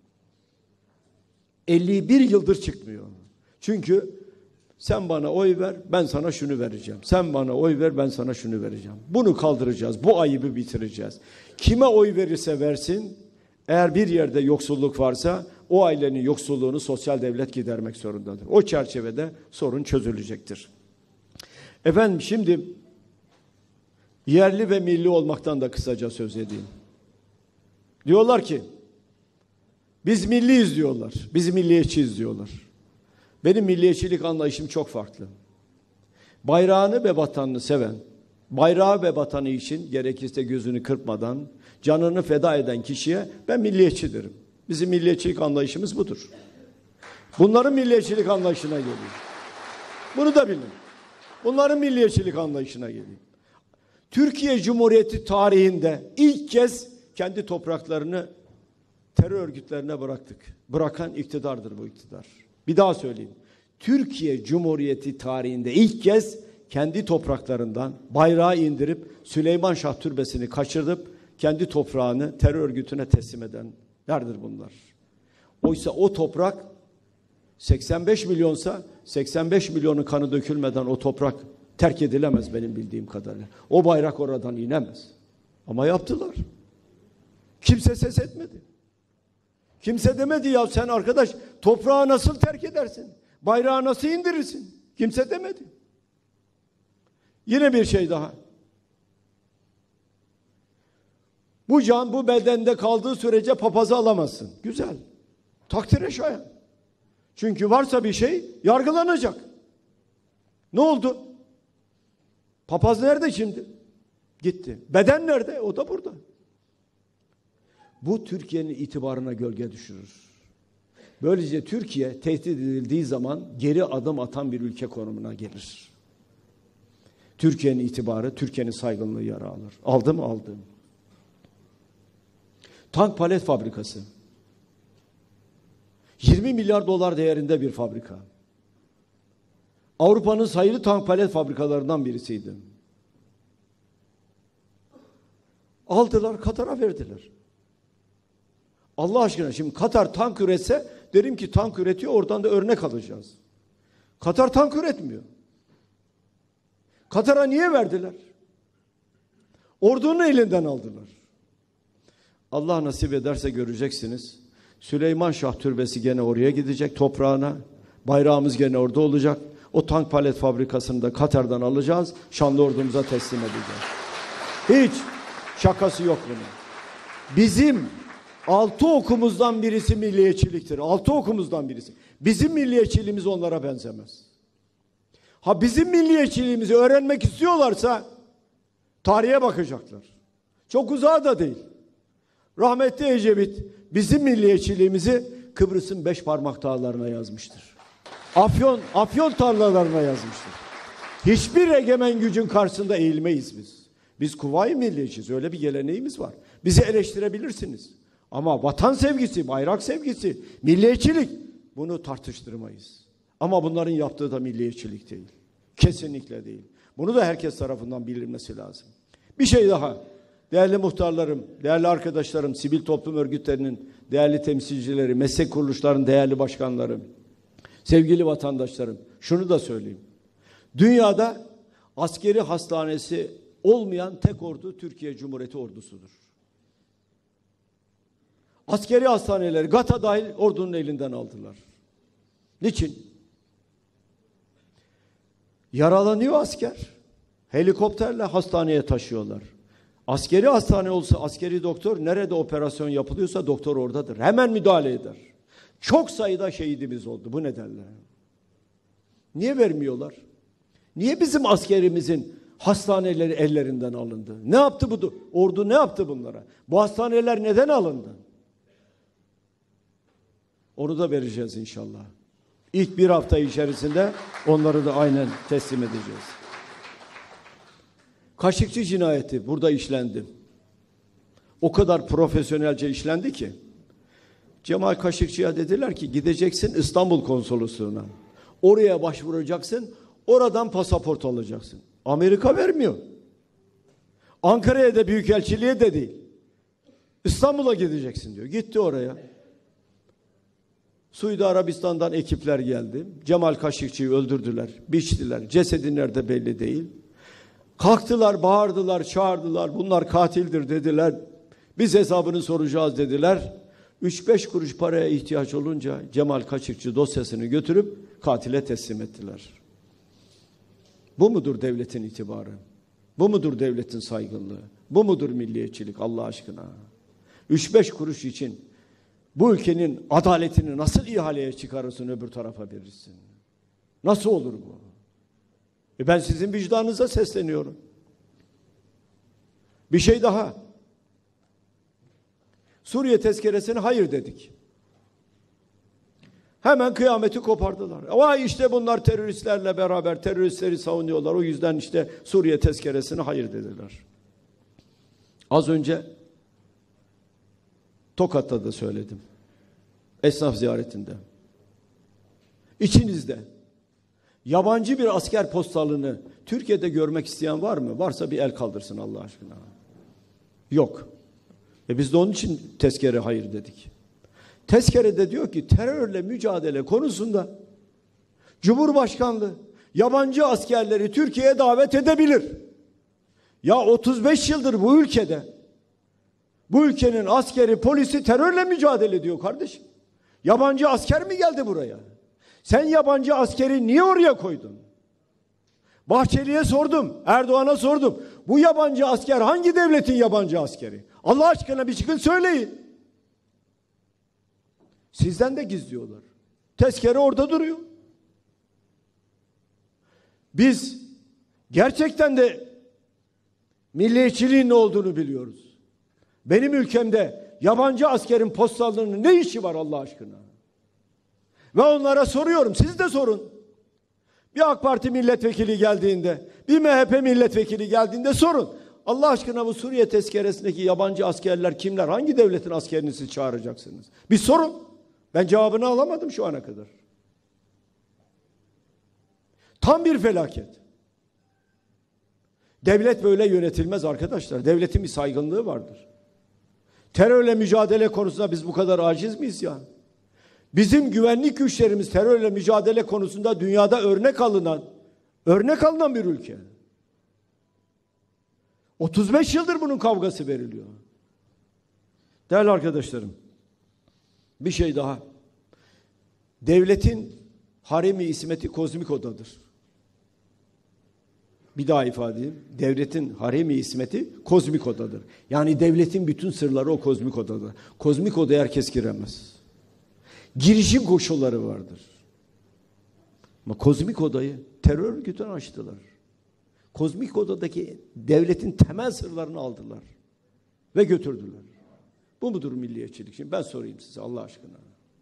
elli bir yıldır çıkmıyor. Çünkü sen bana oy ver, ben sana şunu vereceğim. Sen bana oy ver, ben sana şunu vereceğim. Bunu kaldıracağız, bu ayıbı bitireceğiz. Kime oy verirse versin, eğer bir yerde yoksulluk varsa o ailenin yoksulluğunu sosyal devlet gidermek zorundadır. O çerçevede sorun çözülecektir. Efendim şimdi yerli ve milli olmaktan da kısaca söz edeyim. Diyorlar ki biz milliyiz diyorlar. Biz milliyetçiyiz diyorlar. Benim milliyetçilik anlayışım çok farklı. Bayrağını ve vatanını seven, bayrağı ve vatanı için gerekirse gözünü kırpmadan canını feda eden kişiye ben milliyetçi derim. Bizim milliyetçilik anlayışımız budur. Bunların milliyetçilik anlayışına geliyor. Bunu da bilin. Bunların milliyetçilik anlayışına geliyor. Türkiye Cumhuriyeti tarihinde ilk kez kendi topraklarını terör örgütlerine bıraktık. Bırakan iktidardır bu iktidar. Bir daha söyleyeyim. Türkiye Cumhuriyeti tarihinde ilk kez kendi topraklarından bayrağı indirip Süleyman Şah Türbesi'ni kaçırıp kendi toprağını terör örgütüne teslim edenlerdir bunlar. Oysa o toprak seksen beş milyonsa seksen beş milyonun kanı dökülmeden o toprak terk edilemez benim bildiğim kadarıyla. O bayrak oradan inemez. Ama yaptılar. Kimse ses etmedi. Kimse demedi ya sen arkadaş toprağı nasıl terk edersin? Bayrağı nasıl indirirsin? Kimse demedi. Yine bir şey daha. Bu can bu bedende kaldığı sürece papazı alamazsın. Güzel. Takdire şayan. Çünkü varsa bir şey yargılanacak. Ne oldu? Papaz nerede şimdi? Gitti. Beden nerede? O da burada. Bu Türkiye'nin itibarına gölge düşürür. Böylece Türkiye tehdit edildiği zaman geri adım atan bir ülke konumuna gelir. Türkiye'nin itibarı, Türkiye'nin saygınlığı yara alır. Aldı mı? Aldı. Tank palet fabrikası. yirmi milyar dolar değerinde bir fabrika. Avrupa'nın sayılı tank palet fabrikalarından birisiydi. Aldılar, Katar'a verdiler. Allah aşkına şimdi Katar tank üretse derim ki tank üretiyor, oradan da örnek alacağız. Katar tank üretmiyor. Katar'a niye verdiler? Ordunun elinden aldılar. Allah nasip ederse göreceksiniz. Süleyman Şah Türbesi gene oraya gidecek, toprağına. Bayrağımız gene orada olacak. O tank palet fabrikasını da Katar'dan alacağız. Şanlı ordumuza teslim edeceğiz. Hiç şakası yok bunun. Bizim altı okumuzdan birisi milliyetçiliktir. Altı okumuzdan birisi. Bizim milliyetçiliğimiz onlara benzemez. Ha bizim milliyetçiliğimizi öğrenmek istiyorlarsa tarihe bakacaklar. Çok uzağa da değil. Rahmetli Ecevit bizim milliyetçiliğimizi Kıbrıs'ın beş parmak dağlarına yazmıştır. Afyon, Afyon tarlalarına yazmıştır. Hiçbir egemen gücün karşısında eğilmeyiz biz. Biz Kuvayi Milliyetçiyiz. Öyle bir geleneğimiz var. Bizi eleştirebilirsiniz. Ama vatan sevgisi, bayrak sevgisi, milliyetçilik bunu tartıştırmayız. Ama bunların yaptığı da milliyetçilik değil. Kesinlikle değil. Bunu da herkes tarafından bilinmesi lazım. Bir şey daha. Değerli muhtarlarım, değerli arkadaşlarım, sivil toplum örgütlerinin değerli temsilcileri, meslek kuruluşlarının değerli başkanları, sevgili vatandaşlarım, şunu da söyleyeyim. Dünyada askeri hastanesi olmayan tek ordu Türkiye Cumhuriyeti ordusudur. Askeri hastaneleri GATA dahil ordunun elinden aldılar. Niçin? Yaralanıyor asker. Helikopterle hastaneye taşıyorlar. Askeri hastane olsa askeri doktor nerede operasyon yapılıyorsa doktor oradadır. Hemen müdahale eder. Çok sayıda şehidimiz oldu bu nedenle. Niye vermiyorlar? Niye bizim askerimizin hastaneleri ellerinden alındı? Ne yaptı bu? Ordu ne yaptı bunlara? Bu hastaneler neden alındı? Onu da vereceğiz inşallah. İlk bir hafta içerisinde onları da aynen teslim edeceğiz. Kaşıkçı cinayeti burada işlendi. O kadar profesyonelce işlendi ki Cemal Kaşıkçı'ya dediler ki gideceksin İstanbul Konsolosluğu'na. Oraya başvuracaksın, oradan pasaport alacaksın. Amerika vermiyor. Ankara'ya da büyükelçiliğe de değil. İstanbul'a gideceksin diyor. Gitti oraya. Suudi Arabistan'dan ekipler geldi. Cemal Kaşıkçı'yı öldürdüler, biçtiler. Cesedi nerede belli değil. Kalktılar, bağırdılar, çağırdılar. Bunlar katildir dediler. Biz hesabını soracağız dediler. Üç beş kuruş paraya ihtiyaç olunca Cemal Kaşıkçı dosyasını götürüp katile teslim ettiler. Bu mudur devletin itibarı? Bu mudur devletin saygınlığı? Bu mudur milliyetçilik Allah aşkına? Üç beş kuruş için bu ülkenin adaletini nasıl ihaleye çıkarırsın, öbür tarafa verirsin? Nasıl olur bu? E ben sizin vicdanınıza sesleniyorum. Bir şey daha. Suriye tezkeresine hayır dedik. Hemen kıyameti kopardılar. Vay işte bunlar teröristlerle beraber teröristleri savunuyorlar. O yüzden işte Suriye tezkeresine hayır dediler. Az önce Tokat'ta da söyledim. Esnaf ziyaretinde. İçinizde yabancı bir asker postalını Türkiye'de görmek isteyen var mı? Varsa bir el kaldırsın Allah aşkına. Yok. E biz de onun için tezkere hayır dedik. Tezkerede diyor ki terörle mücadele konusunda Cumhurbaşkanlığı yabancı askerleri Türkiye'ye davet edebilir. Ya otuz beş yıldır bu ülkede bu ülkenin askeri, polisi terörle mücadele ediyor kardeşim. Yabancı asker mi geldi buraya? Sen yabancı askeri niye oraya koydun? Bahçeli'ye sordum, Erdoğan'a sordum. Bu yabancı asker hangi devletin yabancı askeri? Allah aşkına bir çıkın söyleyin. Sizden de gizliyorlar. Tezkere orada duruyor. Biz Gerçekten de milliyetçiliğin ne olduğunu biliyoruz. Benim ülkemde yabancı askerin postallarının ne işi var Allah aşkına? Ve onlara soruyorum, siz de sorun. Bir AK Parti milletvekili geldiğinde, bir M H P milletvekili geldiğinde sorun. Allah aşkına bu Suriye tezkeresindeki yabancı askerler kimler? Hangi devletin askerini siz çağıracaksınız? Bir sorun. Ben cevabını alamadım şu ana kadar. Tam bir felaket. Devlet böyle yönetilmez arkadaşlar. Devletin bir saygınlığı vardır. Terörle mücadele konusunda biz bu kadar aciz miyiz ya? Bizim güvenlik güçlerimiz terörle mücadele konusunda dünyada örnek alınan, örnek alınan bir ülke. otuz beş yıldır bunun kavgası veriliyor. Değerli arkadaşlarım, bir şey daha. Devletin haremi ismeti kozmik odadır. Bir daha ifade edeyim. Devletin haremi ismeti kozmik odadır. Yani devletin bütün sırları o kozmik odada. Kozmik odaya herkes giremez. Girişim koşulları vardır. Ama kozmik odayı terör örgütüne açtılar. Kozmik odadaki devletin temel sırlarını aldılar. Ve götürdüler. Bu mudur milliyetçilik? Şimdi ben sorayım size Allah aşkına.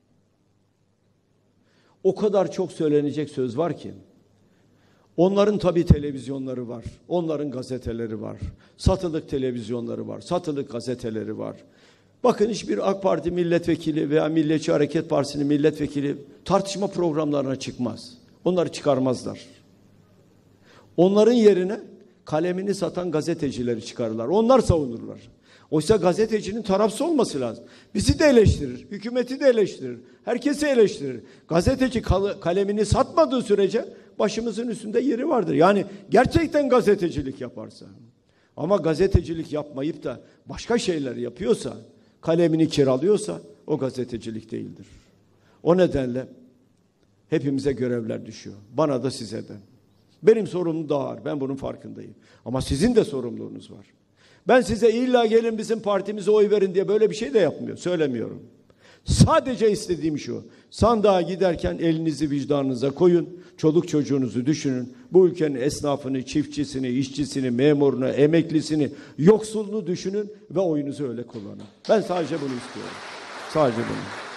O kadar çok söylenecek söz var ki. Onların tabii televizyonları var. Onların gazeteleri var. Satılık televizyonları var. Satılık gazeteleri var. Bakın hiçbir AK Parti milletvekili veya Milliyetçi Hareket Partisi'nin milletvekili tartışma programlarına çıkmaz. Onları çıkarmazlar. Onların yerine kalemini satan gazetecileri çıkarırlar. Onlar savunurlar. Oysa gazetecinin tarafsız olması lazım. Bizi de eleştirir, hükümeti de eleştirir, herkesi eleştirir. Gazeteci kalemini satmadığı sürece başımızın üstünde yeri vardır. Yani gerçekten gazetecilik yaparsa. Ama gazetecilik yapmayıp da başka şeyler yapıyorsa, kalemini kiralıyorsa o gazetecilik değildir. O nedenle hepimize görevler düşüyor. Bana da size de. Benim sorumluluğum da ağır. Ben bunun farkındayım. Ama sizin de sorumluluğunuz var. Ben size illa gelin bizim partimize oy verin diye böyle bir şey de yapmıyor. Söylemiyorum. Sadece istediğim şu. Sandığa giderken elinizi vicdanınıza koyun. Çoluk çocuğunuzu düşünün. Bu ülkenin esnafını, çiftçisini, işçisini, memurunu, emeklisini, yoksulunu düşünün ve oyunuzu öyle kullanın. Ben sadece bunu istiyorum. Sadece bunu.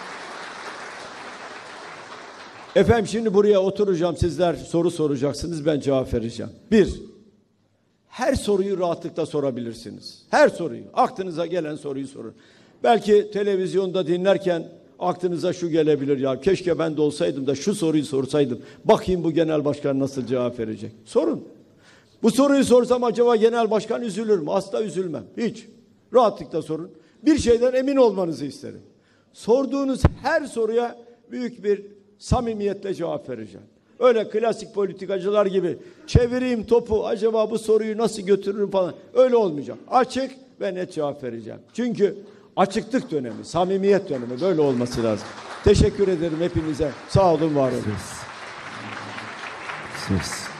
Efendim şimdi buraya oturacağım. Sizler soru soracaksınız. Ben cevap vereceğim. Bir, her soruyu rahatlıkla sorabilirsiniz. Her soruyu. Aklınıza gelen soruyu sorun. Belki televizyonda dinlerken aklınıza şu gelebilir ya. Keşke ben de olsaydım da şu soruyu sorsaydım. Bakayım bu genel başkan nasıl cevap verecek. Sorun. Bu soruyu sorsam acaba genel başkan üzülür mü? Asla üzülmem. Hiç. Rahatlıkla sorun. Bir şeyden emin olmanızı isterim. Sorduğunuz her soruya büyük bir samimiyetle cevap vereceğim. Öyle klasik politikacılar gibi çevireyim topu acaba bu soruyu nasıl götürürüm falan. Öyle olmayacak. Açık ve net cevap vereceğim. Çünkü açıklık dönemi, samimiyet dönemi böyle olması lazım. Teşekkür ederim hepinize. Sağ olun, var olun. Siz. Siz.